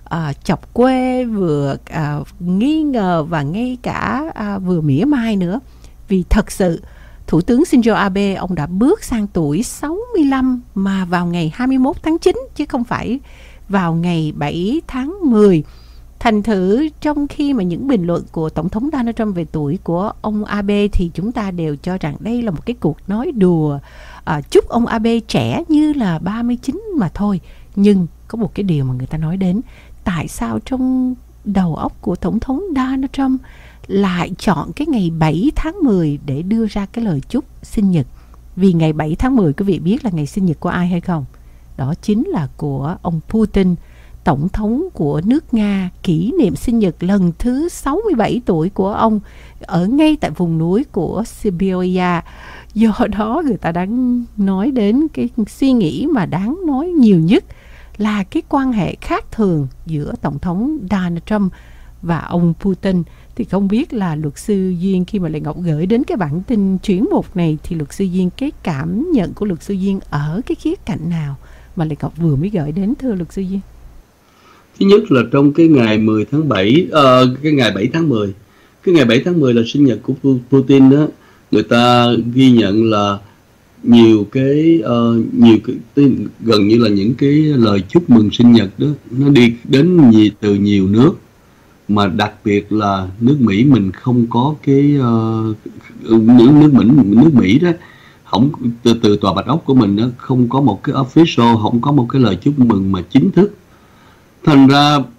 chọc quê, vừa nghi ngờ, và ngay cả vừa mỉa mai nữa. Vì thật sự Thủ tướng Shinzo Abe ông đã bước sang tuổi 65 mà vào ngày 21 tháng 9 chứ không phải vào ngày 7 tháng 10. Thành thử trong khi mà những bình luận của Tổng thống Donald Trump về tuổi của ông Abe thì chúng ta đều cho rằng đây là một cái cuộc nói đùa, chúc ông Abe trẻ như là 39 mà thôi. Nhưng có một cái điều mà người ta nói đến, tại sao trong đầu óc của Tổng thống Donald Trump lại chọn cái ngày 7 tháng 10 để đưa ra cái lời chúc sinh nhật? Vì ngày 7 tháng 10 quý vị biết là ngày sinh nhật của ai hay không? Đó chính là của ông Putin, tổng thống của nước Nga, kỷ niệm sinh nhật lần thứ 67 tuổi của ông ở ngay tại vùng núi của Siberia. Do đó người ta đang nói đến cái suy nghĩ mà đáng nói nhiều nhất là cái quan hệ khác thường giữa tổng thống Donald Trump và ông Putin. Thì không biết là luật sư Duyên, khi mà Lệ Ngọc gửi đến cái bản tin chuyên mục này thì luật sư Duyên, cái cảm nhận của luật sư Duyên ở cái khía cạnh nào mà Lệ Ngọc vừa mới gửi đến, thưa luật sư Duyên? Thứ nhất là trong cái ngày 10 tháng 7, cái ngày 7 tháng 10, cái ngày 7 tháng 10 là sinh nhật của Putin đó, người ta ghi nhận là nhiều cái gần như là những cái lời chúc mừng sinh nhật đó nó đi đến từ nhiều nước, mà đặc biệt là nước Mỹ mình không có cái nước Mỹ đó, không từ tòa Bạch Ốc của mình đó, không có một cái official, không có một cái lời chúc mừng mà chính thức. Thành ra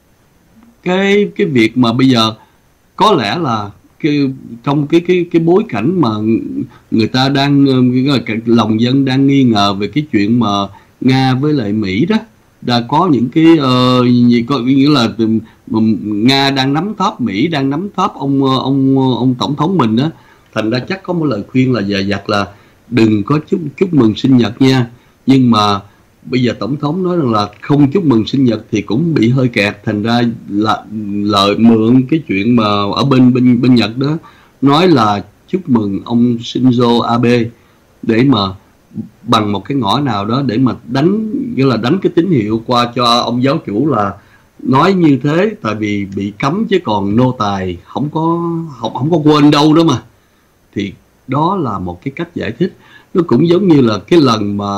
cái việc mà bây giờ có lẽ là trong cái bối cảnh mà người ta đang lòng dân đang nghi ngờ về cái chuyện mà Nga với lại Mỹ đó đã có những cái có nghĩa là Nga đang nắm thóp Mỹ, đang nắm thóp ông tổng thống mình đó. Thành ra chắc có một lời khuyên là dặt là đừng có chúc mừng sinh nhật nha. Nhưng mà bây giờ tổng thống nói rằng là không chúc mừng sinh nhật thì cũng bị hơi kẹt. Thành ra là lợi mượn cái chuyện mà ở bên Nhật đó nói là chúc mừng ông Shinzo Abe để mà bằng một cái ngõ nào đó để mà đánh cái tín hiệu qua cho ông giáo chủ là nói như thế, tại vì bị cấm chứ còn nô tài không có quên đâu đó mà. Thì đó là một cái cách giải thích. Nó cũng giống như là cái lần mà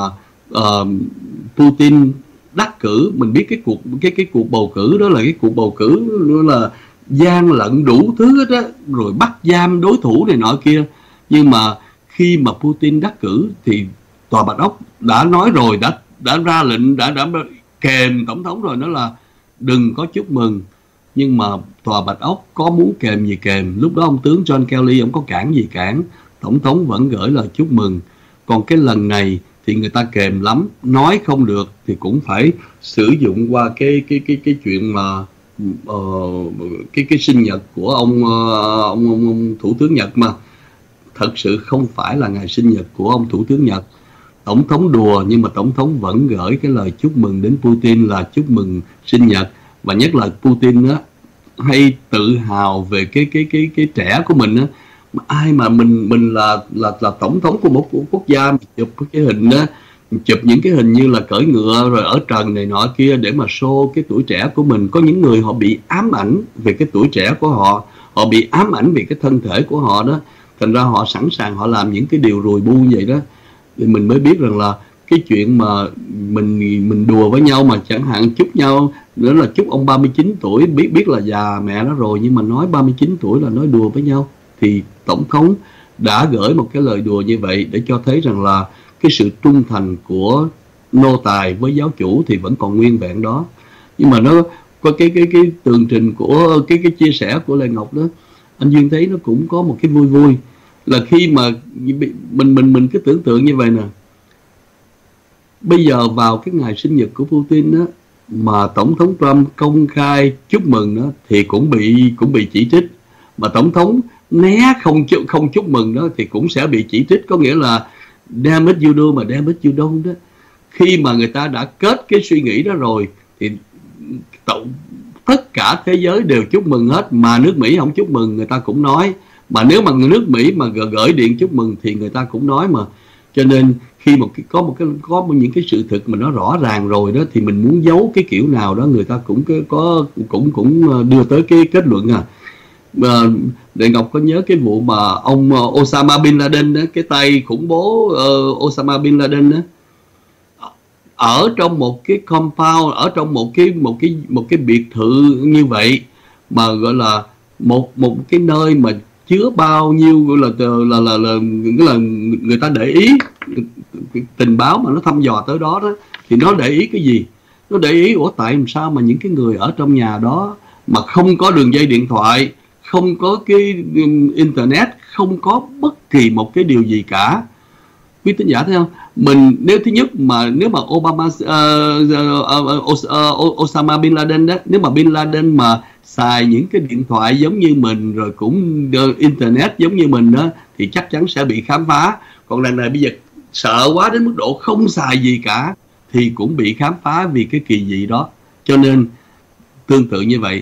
Putin đắc cử, mình biết cái cuộc bầu cử đó là cái cuộc bầu cử đó là gian lận đủ thứ hết á, rồi bắt giam đối thủ này nọ kia. Nhưng mà khi mà Putin đắc cử thì tòa Bạch Ốc đã nói rồi, đã ra lệnh, đã kèm tổng thống rồi, đó là đừng có chúc mừng. Nhưng mà tòa Bạch Ốc có muốn kèm gì kèm, lúc đó ông tướng John Kelly ông có cản gì cản, tổng thống vẫn gửi lời chúc mừng. Còn cái lần này thì người ta kèm lắm, nói không được thì cũng phải sử dụng qua cái chuyện mà cái sinh nhật của ông thủ tướng Nhật, mà thật sự không phải là ngày sinh nhật của ông thủ tướng Nhật. Tổng thống đùa nhưng mà tổng thống vẫn gửi cái lời chúc mừng đến Putin là chúc mừng sinh nhật. Và nhất là Putin á hay tự hào về cái trẻ của mình á. Ai mà mình là tổng thống của một quốc gia, chụp cái hình đó, chụp những cái hình như là cưỡi ngựa rồi ở trần này nọ kia để mà show cái tuổi trẻ của mình. Có những người họ bị ám ảnh về cái tuổi trẻ của họ, họ bị ám ảnh về cái thân thể của họ đó, thành ra họ sẵn sàng họ làm những cái điều rùi bu vậy đó. Thì mình mới biết rằng là cái chuyện mà mình đùa với nhau, mà chẳng hạn chúc nhau nữa là chúc ông 39 tuổi, biết là già mẹ nó rồi, nhưng mà nói 39 tuổi là nói đùa với nhau. Thì tổng thống đã gửi một cái lời đùa như vậy để cho thấy rằng là cái sự trung thành của nô tài với giáo chủ thì vẫn còn nguyên vẹn đó. Nhưng mà nó có cái tường trình của cái chia sẻ của Lê Ngọc đó, anh Duyên thấy nó cũng có một cái vui vui là khi mà mình cứ tưởng tượng như vậy nè, bây giờ vào cái ngày sinh nhật của Putin đó mà tổng thống Trump công khai chúc mừng đó thì cũng bị chỉ trích, mà tổng thống né không chúc mừng đó thì cũng sẽ bị chỉ trích. Có nghĩa là damn it you do mà damn it you don't đó. Khi mà người ta đã kết cái suy nghĩ đó rồi thì tất cả thế giới đều chúc mừng hết, mà nước Mỹ không chúc mừng người ta cũng nói, mà nếu mà nước Mỹ mà gửi điện chúc mừng thì người ta cũng nói mà. Cho nên khi có những cái sự thực mà nó rõ ràng rồi đó thì mình muốn giấu cái kiểu nào đó người ta cũng đưa tới cái kết luận à. Đệ Ngọc có nhớ cái vụ mà ông Osama Bin Laden đó, cái tay khủng bố Osama Bin Laden đó, ở trong một cái compound, ở trong một cái biệt thự như vậy, mà gọi là một cái nơi mà chứa bao nhiêu gọi là người ta để ý tình báo mà nó thăm dò tới đó đó, thì nó để ý cái gì? Nó để ý tại sao mà những cái người ở trong nhà đó mà không có đường dây điện thoại, không có cái internet, không có bất kỳ một cái điều gì cả. Quý tín giả thấy không? Mình nếu mà Osama Bin Laden đó, nếu mà Bin Laden mà xài những cái điện thoại giống như mình, rồi cũng internet giống như mình đó, thì chắc chắn sẽ bị khám phá. Còn lần này bây giờ sợ quá đến mức độ không xài gì cả thì cũng bị khám phá vì cái kỳ dị đó. Cho nên tương tự như vậy,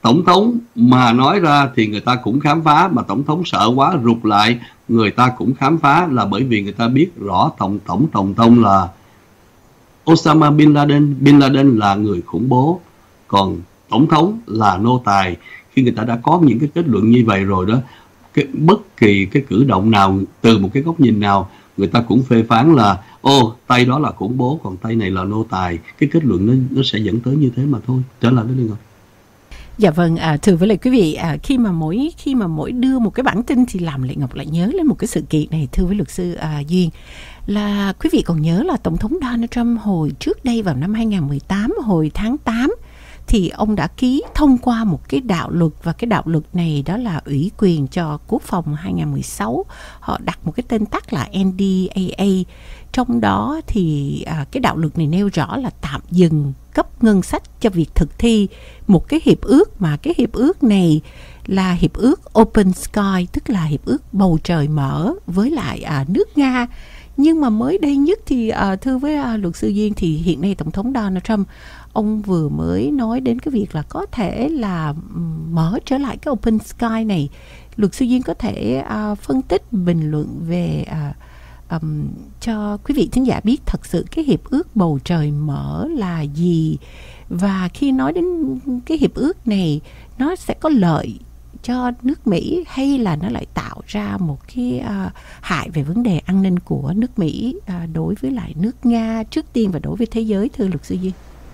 tổng thống mà nói ra thì người ta cũng khám phá, mà tổng thống sợ quá rụt lại người ta cũng khám phá, là bởi vì người ta biết rõ tổng thống là Osama Bin Laden là người khủng bố, còn tổng thống là nô tài. Khi người ta đã có những cái kết luận như vậy rồi đó, bất kỳ cái cử động nào từ một cái góc nhìn nào người ta cũng phê phán là tay đó là khủng bố, còn tay này là nô tài. Cái kết luận nó sẽ dẫn tới như thế mà thôi. Trở lại đó đi Ngọc. Dạ vâng, thưa với lại quý vị, khi mà mỗi đưa một cái bản tin thì làm Lệ Ngọc lại nhớ lên một cái sự kiện này, thưa với luật sư Duyên, là quý vị còn nhớ là Tổng thống Donald Trump hồi trước đây vào năm 2018, hồi tháng 8, thì ông đã ký thông qua một cái đạo luật, và cái đạo luật này đó là ủy quyền cho quốc phòng 2016. Họ đặt một cái tên tắt là NDAA. Trong đó thì cái đạo luật này nêu rõ là tạm dừng cấp ngân sách cho việc thực thi một cái hiệp ước, mà cái hiệp ước này là hiệp ước Open Sky, tức là hiệp ước bầu trời mở với lại nước Nga. Nhưng mà mới đây nhất thì thưa với luật sư Duyên, thì hiện nay Tổng thống Donald Trump, ông vừa mới nói đến cái việc là có thể là mở trở lại cái Open Sky này. Luật sư Duyên có thể phân tích, bình luận về cho quý vị thính giả biết thật sự cái hiệp ước bầu trời mở là gì, và khi nói đến cái hiệp ước này nó sẽ có lợi cho nước Mỹ, hay là nó lại tạo ra một cái hại về vấn đề an ninh của nước Mỹ đối với lại nước Nga trước tiên và đối với thế giới, thưa luật sư Duyên?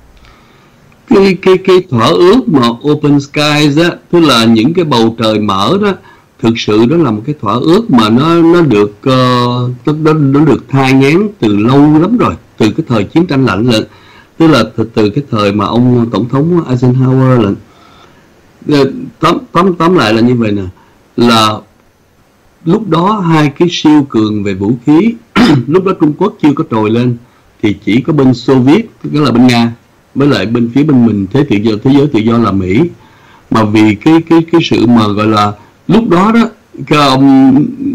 Cái thỏa ước mà Open Skies á, tức là những cái bầu trời mở đó, thực sự đó là một cái thỏa ước mà nó được thai nghén từ lâu lắm rồi, từ cái thời chiến tranh lạnh lận, tức là từ cái thời mà ông tổng thống Eisenhower lận. Tóm lại là như vậy nè, là lúc đó hai cái siêu cường về vũ khí lúc đó Trung Quốc chưa có trồi lên, thì chỉ có bên Xô Viết, tức là bên Nga, với lại bên phía bên mình thế giới tự do là Mỹ. Mà vì cái sự mà gọi là lúc đó đó, cái ông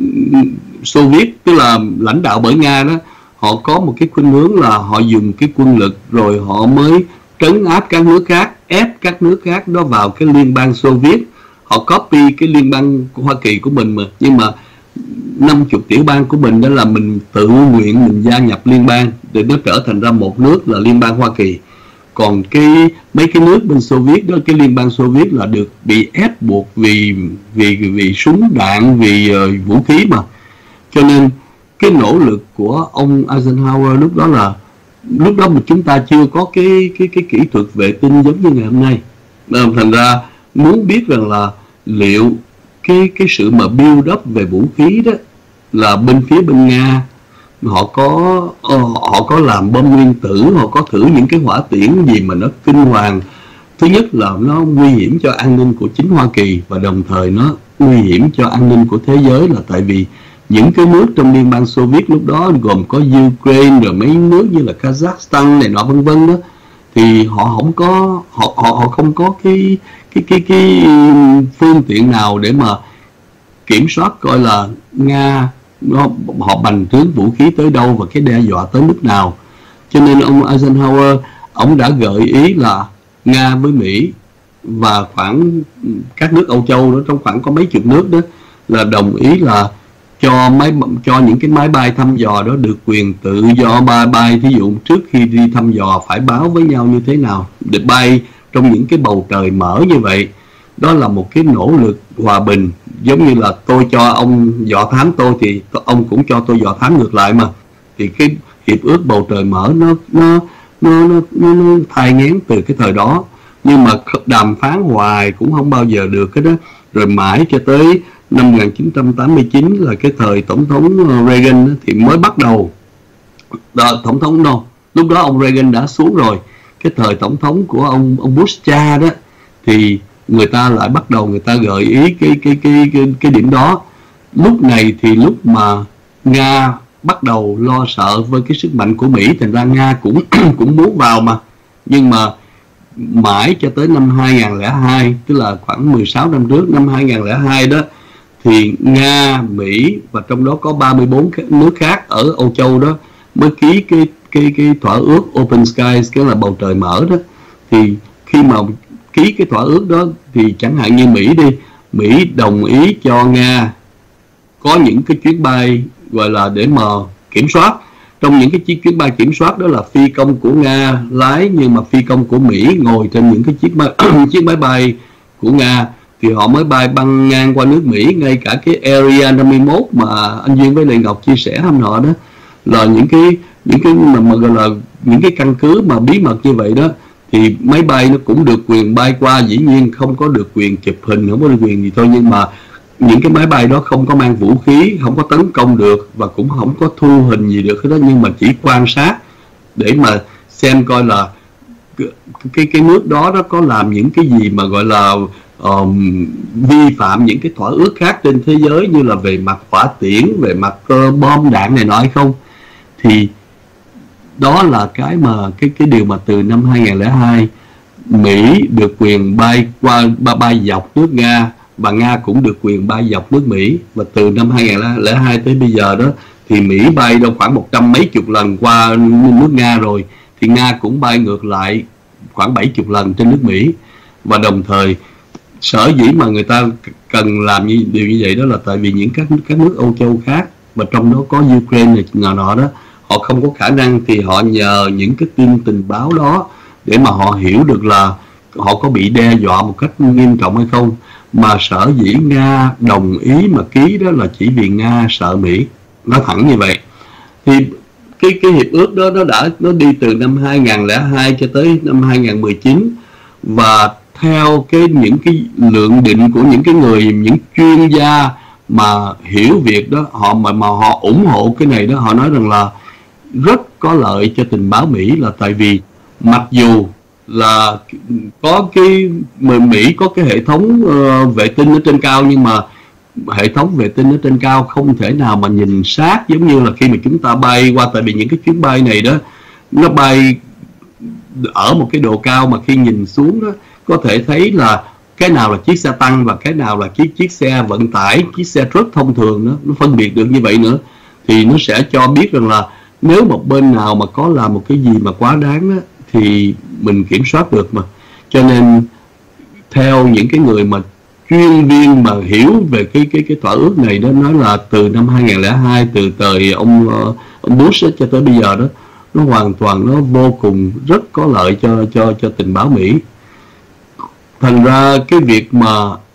Xô Viết, tức là lãnh đạo bởi Nga đó, họ có một cái khuynh hướng là họ dùng cái quân lực rồi họ mới trấn áp các nước khác, ép các nước khác đó vào cái liên bang Xô Viết. Họ copy cái liên bang của Hoa Kỳ của mình mà, nhưng mà 50 tiểu bang của mình đó là mình tự nguyện mình gia nhập liên bang để nó trở thành ra một nước là liên bang Hoa Kỳ. Còn mấy cái nước bên Xô Viết đó, cái liên bang Xô Viết là được bị ép buộc vì súng đạn, vì vũ khí mà. Cho nên cái nỗ lực của ông Eisenhower lúc đó mà chúng ta chưa có cái kỹ thuật vệ tinh giống như ngày hôm nay. Thành ra muốn biết rằng là liệu cái sự mà build up về vũ khí đó là bên phía bên Nga họ có làm bom nguyên tử, họ có thử những cái hỏa tiễn gì mà nó kinh hoàng. Thứ nhất là nó nguy hiểm cho an ninh của chính Hoa Kỳ, và đồng thời nó nguy hiểm cho an ninh của thế giới, là tại vì những cái nước trong liên bang Xô Viết lúc đó gồm có Ukraine rồi mấy nước như là Kazakhstan này nọ vân vân đó, thì họ không có cái phương tiện nào để mà kiểm soát coi là Nga họ bành trướng vũ khí tới đâu và cái đe dọa tới mức nào. Cho nên ông Eisenhower ông đã gợi ý là Nga với Mỹ và khoảng các nước Âu Châu đó, trong khoảng có mấy chục nước đó, là đồng ý là cho những cái máy bay thăm dò đó được quyền tự do bay. Thí dụ trước khi đi thăm dò phải báo với nhau như thế nào để bay trong những cái bầu trời mở như vậy. Đó là một cái nỗ lực hòa bình, giống như là tôi cho ông dò thám tôi thì ông cũng cho tôi dò thám ngược lại mà. Thì cái hiệp ước bầu trời mở nó thai nghén từ cái thời đó, nhưng mà đàm phán hoài cũng không bao giờ được cái đó. Rồi mãi cho tới năm 1989 là cái thời tổng thống Reagan thì mới bắt đầu. Tổng thống lúc đó ông Reagan đã xuống rồi. Cái thời tổng thống của ông Bush cha đó thì người ta lại bắt đầu người ta gợi ý cái điểm đó. Lúc này thì lúc mà Nga bắt đầu lo sợ với cái sức mạnh của Mỹ, thành ra Nga cũng muốn vào mà. Nhưng mà mãi cho tới năm 2002, tức là khoảng 16 năm trước, năm 2002 đó, thì Nga, Mỹ và trong đó có 34 nước khác ở Âu Châu đó mới ký cái thỏa ước Open Skies, cái là bầu trời mở đó. Thì khi mà ký cái thỏa ước đó, thì chẳng hạn như Mỹ đi, Mỹ đồng ý cho Nga có những cái chuyến bay gọi là để mà kiểm soát. Trong những cái chuyến bay kiểm soát đó là phi công của Nga lái, nhưng mà phi công của Mỹ ngồi trên những cái chiếc máy bay của Nga, thì họ mới bay băng ngang qua nước Mỹ. Ngay cả cái Area 51 mà anh Duyên với Lê Ngọc chia sẻ hôm nọ đó, là những cái mà gọi là những cái căn cứ mà bí mật như vậy đó, thì máy bay nó cũng được quyền bay qua. Dĩ nhiên không có được quyền chụp hình, không có được quyền gì thôi, nhưng mà những cái máy bay đó không có mang vũ khí, không có tấn công được và cũng không có thu hình gì được hết đó, nhưng mà chỉ quan sát để mà xem coi là cái nước đó nó có làm những cái gì mà gọi là vi phạm những cái thỏa ước khác trên thế giới, như là về mặt hỏa tiễn, về mặt bom đạn này nọ hay không. Thì đó là cái mà cái điều mà từ năm 2002 Mỹ được quyền bay bay dọc nước Nga, và Nga cũng được quyền bay dọc nước Mỹ. Và từ năm 2002 tới bây giờ đó thì Mỹ bay đâu khoảng 100 mấy chục lần qua nước Nga rồi, thì Nga cũng bay ngược lại khoảng 70 lần trên nước Mỹ. Và đồng thời sở dĩ mà người ta cần làm điều như vậy đó là tại vì những các nước Âu Châu khác, và trong đó có Ukraine này nọ đó, họ không có khả năng, thì họ nhờ những cái tin tình báo đó để mà họ hiểu được là họ có bị đe dọa một cách nghiêm trọng hay không. Mà sở dĩ Nga đồng ý mà ký đó là chỉ vì Nga sợ Mỹ, nói thẳng như vậy. Thì cái hiệp ước đó nó đi từ năm 2002 cho tới năm 2019, và theo những cái lượng định của những chuyên gia mà hiểu việc đó, mà họ ủng hộ cái này đó, họ nói rằng là rất có lợi cho tình báo Mỹ, là tại vì mặc dù là có Mỹ có cái hệ thống vệ tinh ở trên cao, nhưng mà hệ thống vệ tinh ở trên cao không thể nào mà nhìn sát giống như là khi mà chúng ta bay qua. Tại vì những cái chuyến bay này đó, nó bay ở một cái độ cao mà khi nhìn xuống đó có thể thấy là cái nào là chiếc xe tăng và cái nào là chiếc xe vận tải, chiếc xe truck thông thường đó, nó phân biệt được như vậy nữa. Thì nó sẽ cho biết rằng là nếu một bên nào mà có làm một cái gì mà quá đáng đó, thì mình kiểm soát được mà. Cho nên theo những cái người mà chuyên viên mà hiểu về cái thỏa ước này đó, nói là từ năm 2002, từ thời ông Bush đó, cho tới bây giờ đó, nó hoàn toàn nó vô cùng rất có lợi cho tình báo Mỹ. Thành ra cái việc mà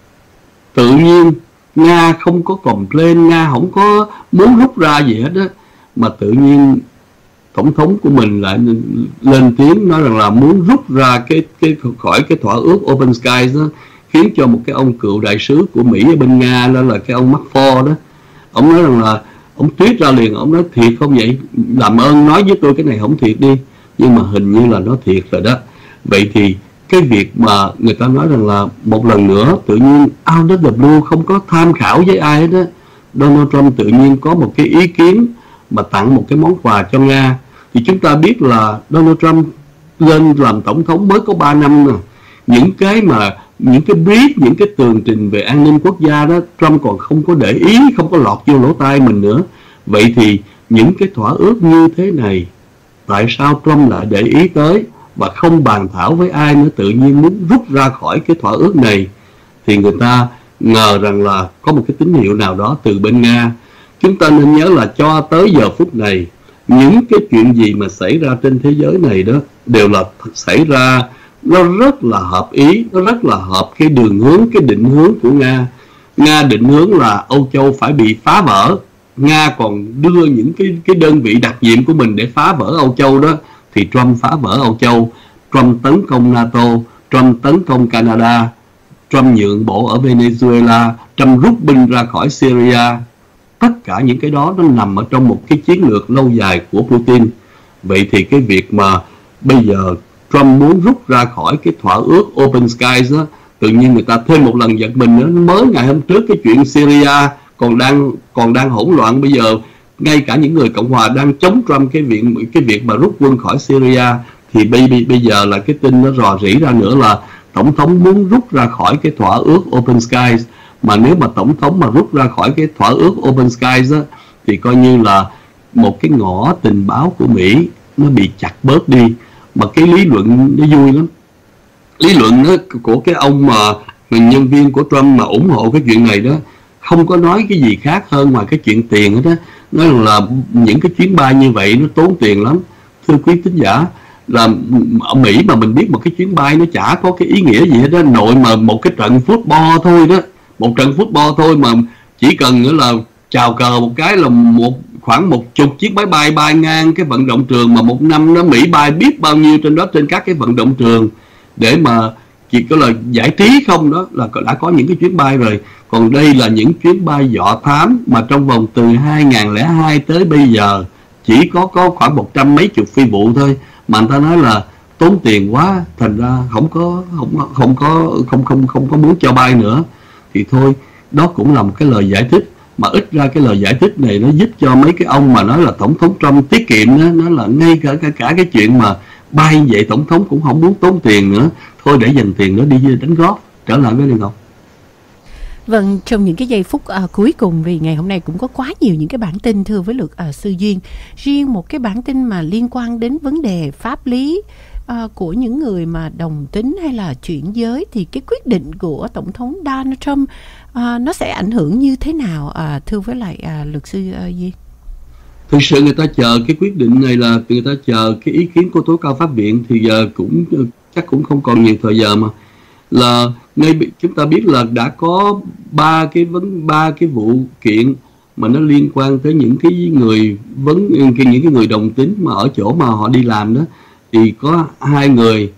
tự nhiên Nga không có complain, Nga không có muốn rút ra gì hết đó, mà tự nhiên tổng thống của mình lại lên tiếng nói rằng là muốn rút ra khỏi cái thỏa ước Open Skies đó, khiến cho một cái ông cựu đại sứ của Mỹ ở bên Nga, đó là cái ông McFaul đó, ông nói rằng là ông tweet ra liền, ông nói thiệt không vậy, làm ơn nói với tôi cái này không thiệt đi. Nhưng mà hình như là nó thiệt rồi đó. Vậy thì cái việc mà người ta nói rằng là một lần nữa tự nhiên out of the blue, không có tham khảo với ai hết đó, Donald Trump tự nhiên có một cái ý kiến mà tặng một cái món quà cho Nga. Thì chúng ta biết là Donald Trump lên làm tổng thống mới có 3 năm rồi. Những cái brief, những cái tường trình về an ninh quốc gia đó, Trump còn không có để ý, không có lọt vô lỗ tai mình nữa. Vậy thì những cái thỏa ước như thế này, tại sao Trump lại để ý tới và không bàn thảo với ai nữa, tự nhiên muốn rút ra khỏi cái thỏa ước này? Thì người ta ngờ rằng là có một cái tín hiệu nào đó từ bên Nga. Chúng ta nên nhớ là cho tới giờ phút này, những cái chuyện gì mà xảy ra trên thế giới này đó đều là xảy ra nó rất là hợp ý, nó rất là hợp cái đường hướng, cái định hướng của Nga. Nga định hướng là Âu Châu phải bị phá vỡ. Nga còn đưa những cái đơn vị đặc nhiệm của mình để phá vỡ Âu Châu đó. Thì Trump phá vỡ Âu Châu, Trump tấn công NATO, Trump tấn công Canada, Trump nhượng bộ ở Venezuela, Trump rút binh ra khỏi Syria. Tất cả những cái đó nó nằm ở trong một cái chiến lược lâu dài của Putin. Vậy thì cái việc mà bây giờ Trump muốn rút ra khỏi cái thỏa ước Open Skies đó, tự nhiên người ta thêm một lần giật mình nữa. Mới ngày hôm trước cái chuyện Syria còn đang hỗn loạn, bây giờ ngay cả những người Cộng hòa đang chống Trump cái việc mà rút quân khỏi Syria, thì bây giờ là cái tin nó rò rỉ ra nữa là tổng thống muốn rút ra khỏi cái thỏa ước Open Skies. Mà nếu mà tổng thống mà rút ra khỏi cái thỏa ước Open Skies đó, thì coi như là một cái ngõ tình báo của Mỹ nó bị chặt bớt đi. Mà cái lý luận nó vui lắm, lý luận đó của cái ông mà nhân viên của Trump mà ủng hộ cái chuyện này đó, không có nói cái gì khác hơn ngoài cái chuyện tiền hết đó. Nói là những cái chuyến bay như vậy nó tốn tiền lắm. Thưa quý thính giả, là ở Mỹ mà mình biết một cái chuyến bay nó chả có cái ý nghĩa gì hết đó, nội mà một cái trận football thôi đó, một trận football thôi mà chỉ cần nữa là chào cờ một cái là khoảng 10 chiếc máy bay bay ngang cái vận động trường, mà một năm nó Mỹ bay biết bao nhiêu trên đó, trên các cái vận động trường, để mà chỉ có là giải trí không đó là đã có những cái chuyến bay rồi. Còn đây là những chuyến bay dọ thám mà trong vòng từ 2002 tới bây giờ chỉ có khoảng 100 mấy chục phi vụ thôi, mà người ta nói là tốn tiền quá, thành ra không có muốn cho bay nữa. Thì thôi, đó cũng là một cái lời giải thích, mà ít ra cái lời giải thích này nó giúp cho mấy cái ông mà nói là tổng thống Trump tiết kiệm đó, nó là ngay cả cái chuyện mà bay vậy tổng thống cũng không muốn tốn tiền nữa, thôi để dành tiền nó đi đánh góp. Trở lại với Lê Ngọc. Vâng, trong những cái giây phút cuối cùng, vì ngày hôm nay cũng có quá nhiều những cái bản tin, thưa với luật sư Duyên. Riêng một cái bản tin mà liên quan đến vấn đề pháp lý của những người mà đồng tính hay là chuyển giới, thì cái quyết định của Tổng thống Donald Trump nó sẽ ảnh hưởng như thế nào, thưa với lại luật sư Duyên? Thực sự người ta chờ cái quyết định này là người ta chờ cái ý kiến của tối cao pháp viện, thì giờ chắc cũng không còn nhiều thời giờ, mà là ngay chúng ta biết là đã có ba cái vụ kiện mà nó liên quan tới những cái người những cái người đồng tính mà ở chỗ mà họ đi làm đó, thì có 2 người,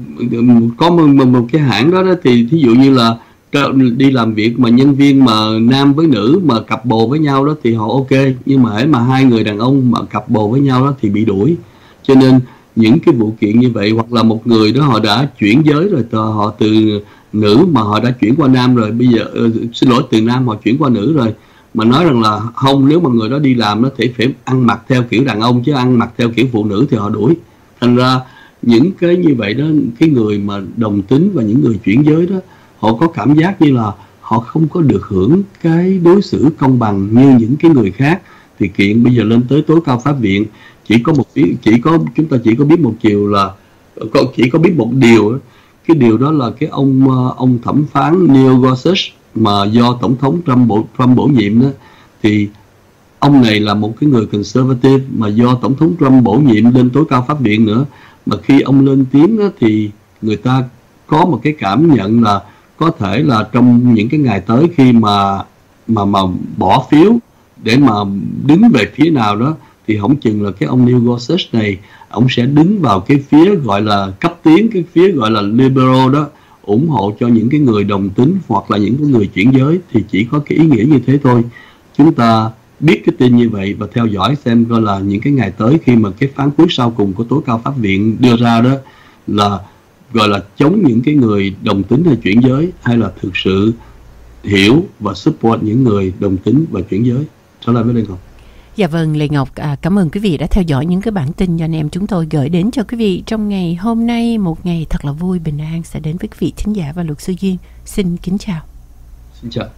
có một cái hãng đó thì thí dụ như là đi làm việc mà nhân viên mà nam với nữ mà cặp bồ với nhau đó thì họ ok, nhưng mà hễ mà 2 người đàn ông mà cặp bồ với nhau đó thì bị đuổi. Cho nên những cái vụ kiện như vậy, hoặc là một người đó họ đã chuyển giới rồi, họ từ nữ mà họ đã chuyển qua nam rồi, bây giờ xin lỗi, từ nam họ chuyển qua nữ rồi, mà nói rằng là không, nếu mà người đó đi làm nó thì phải ăn mặc theo kiểu đàn ông chứ ăn mặc theo kiểu phụ nữ thì họ đuổi. Thành ra những cái như vậy đó, cái người mà đồng tính và những người chuyển giới đó, họ có cảm giác như là họ không có được hưởng cái đối xử công bằng như những cái người khác. Thì kiện bây giờ lên tới tối cao pháp viện, chúng ta chỉ có biết một chiều là chỉ có biết một điều. Cái điều đó là cái ông thẩm phán Neil Gorsuch mà do tổng thống Trump bổ nhiệm đó, thì ông này là một cái người conservative mà do tổng thống Trump bổ nhiệm lên tối cao pháp viện nữa, mà khi ông lên tiếng đó, thì người ta có một cái cảm nhận là có thể là trong những cái ngày tới khi mà bỏ phiếu để mà đứng về phía nào đó, thì không chừng là cái ông Neil Gorsuch này ông sẽ đứng vào cái phía gọi là cấp tiến, cái phía gọi là liberal đó, ủng hộ cho những cái người đồng tính hoặc là những cái người chuyển giới. Thì chỉ có cái ý nghĩa như thế thôi. Chúng ta biết cái tin như vậy và theo dõi xem coi là những cái ngày tới khi mà cái phán quyết sau cùng của tối cao pháp viện đưa ra đó là gọi là chống những cái người đồng tính hay chuyển giới, hay là thực sự hiểu và support những người đồng tính và chuyển giới. Trở lại với Lê Ngọc. Dạ vâng, Lê Ngọc cảm ơn quý vị đã theo dõi những cái bản tin do anh em chúng tôi gửi đến cho quý vị trong ngày hôm nay. Một ngày thật là vui, bình an sẽ đến với quý vị thính giả và luật sư Duyên. Xin kính chào. Xin chào.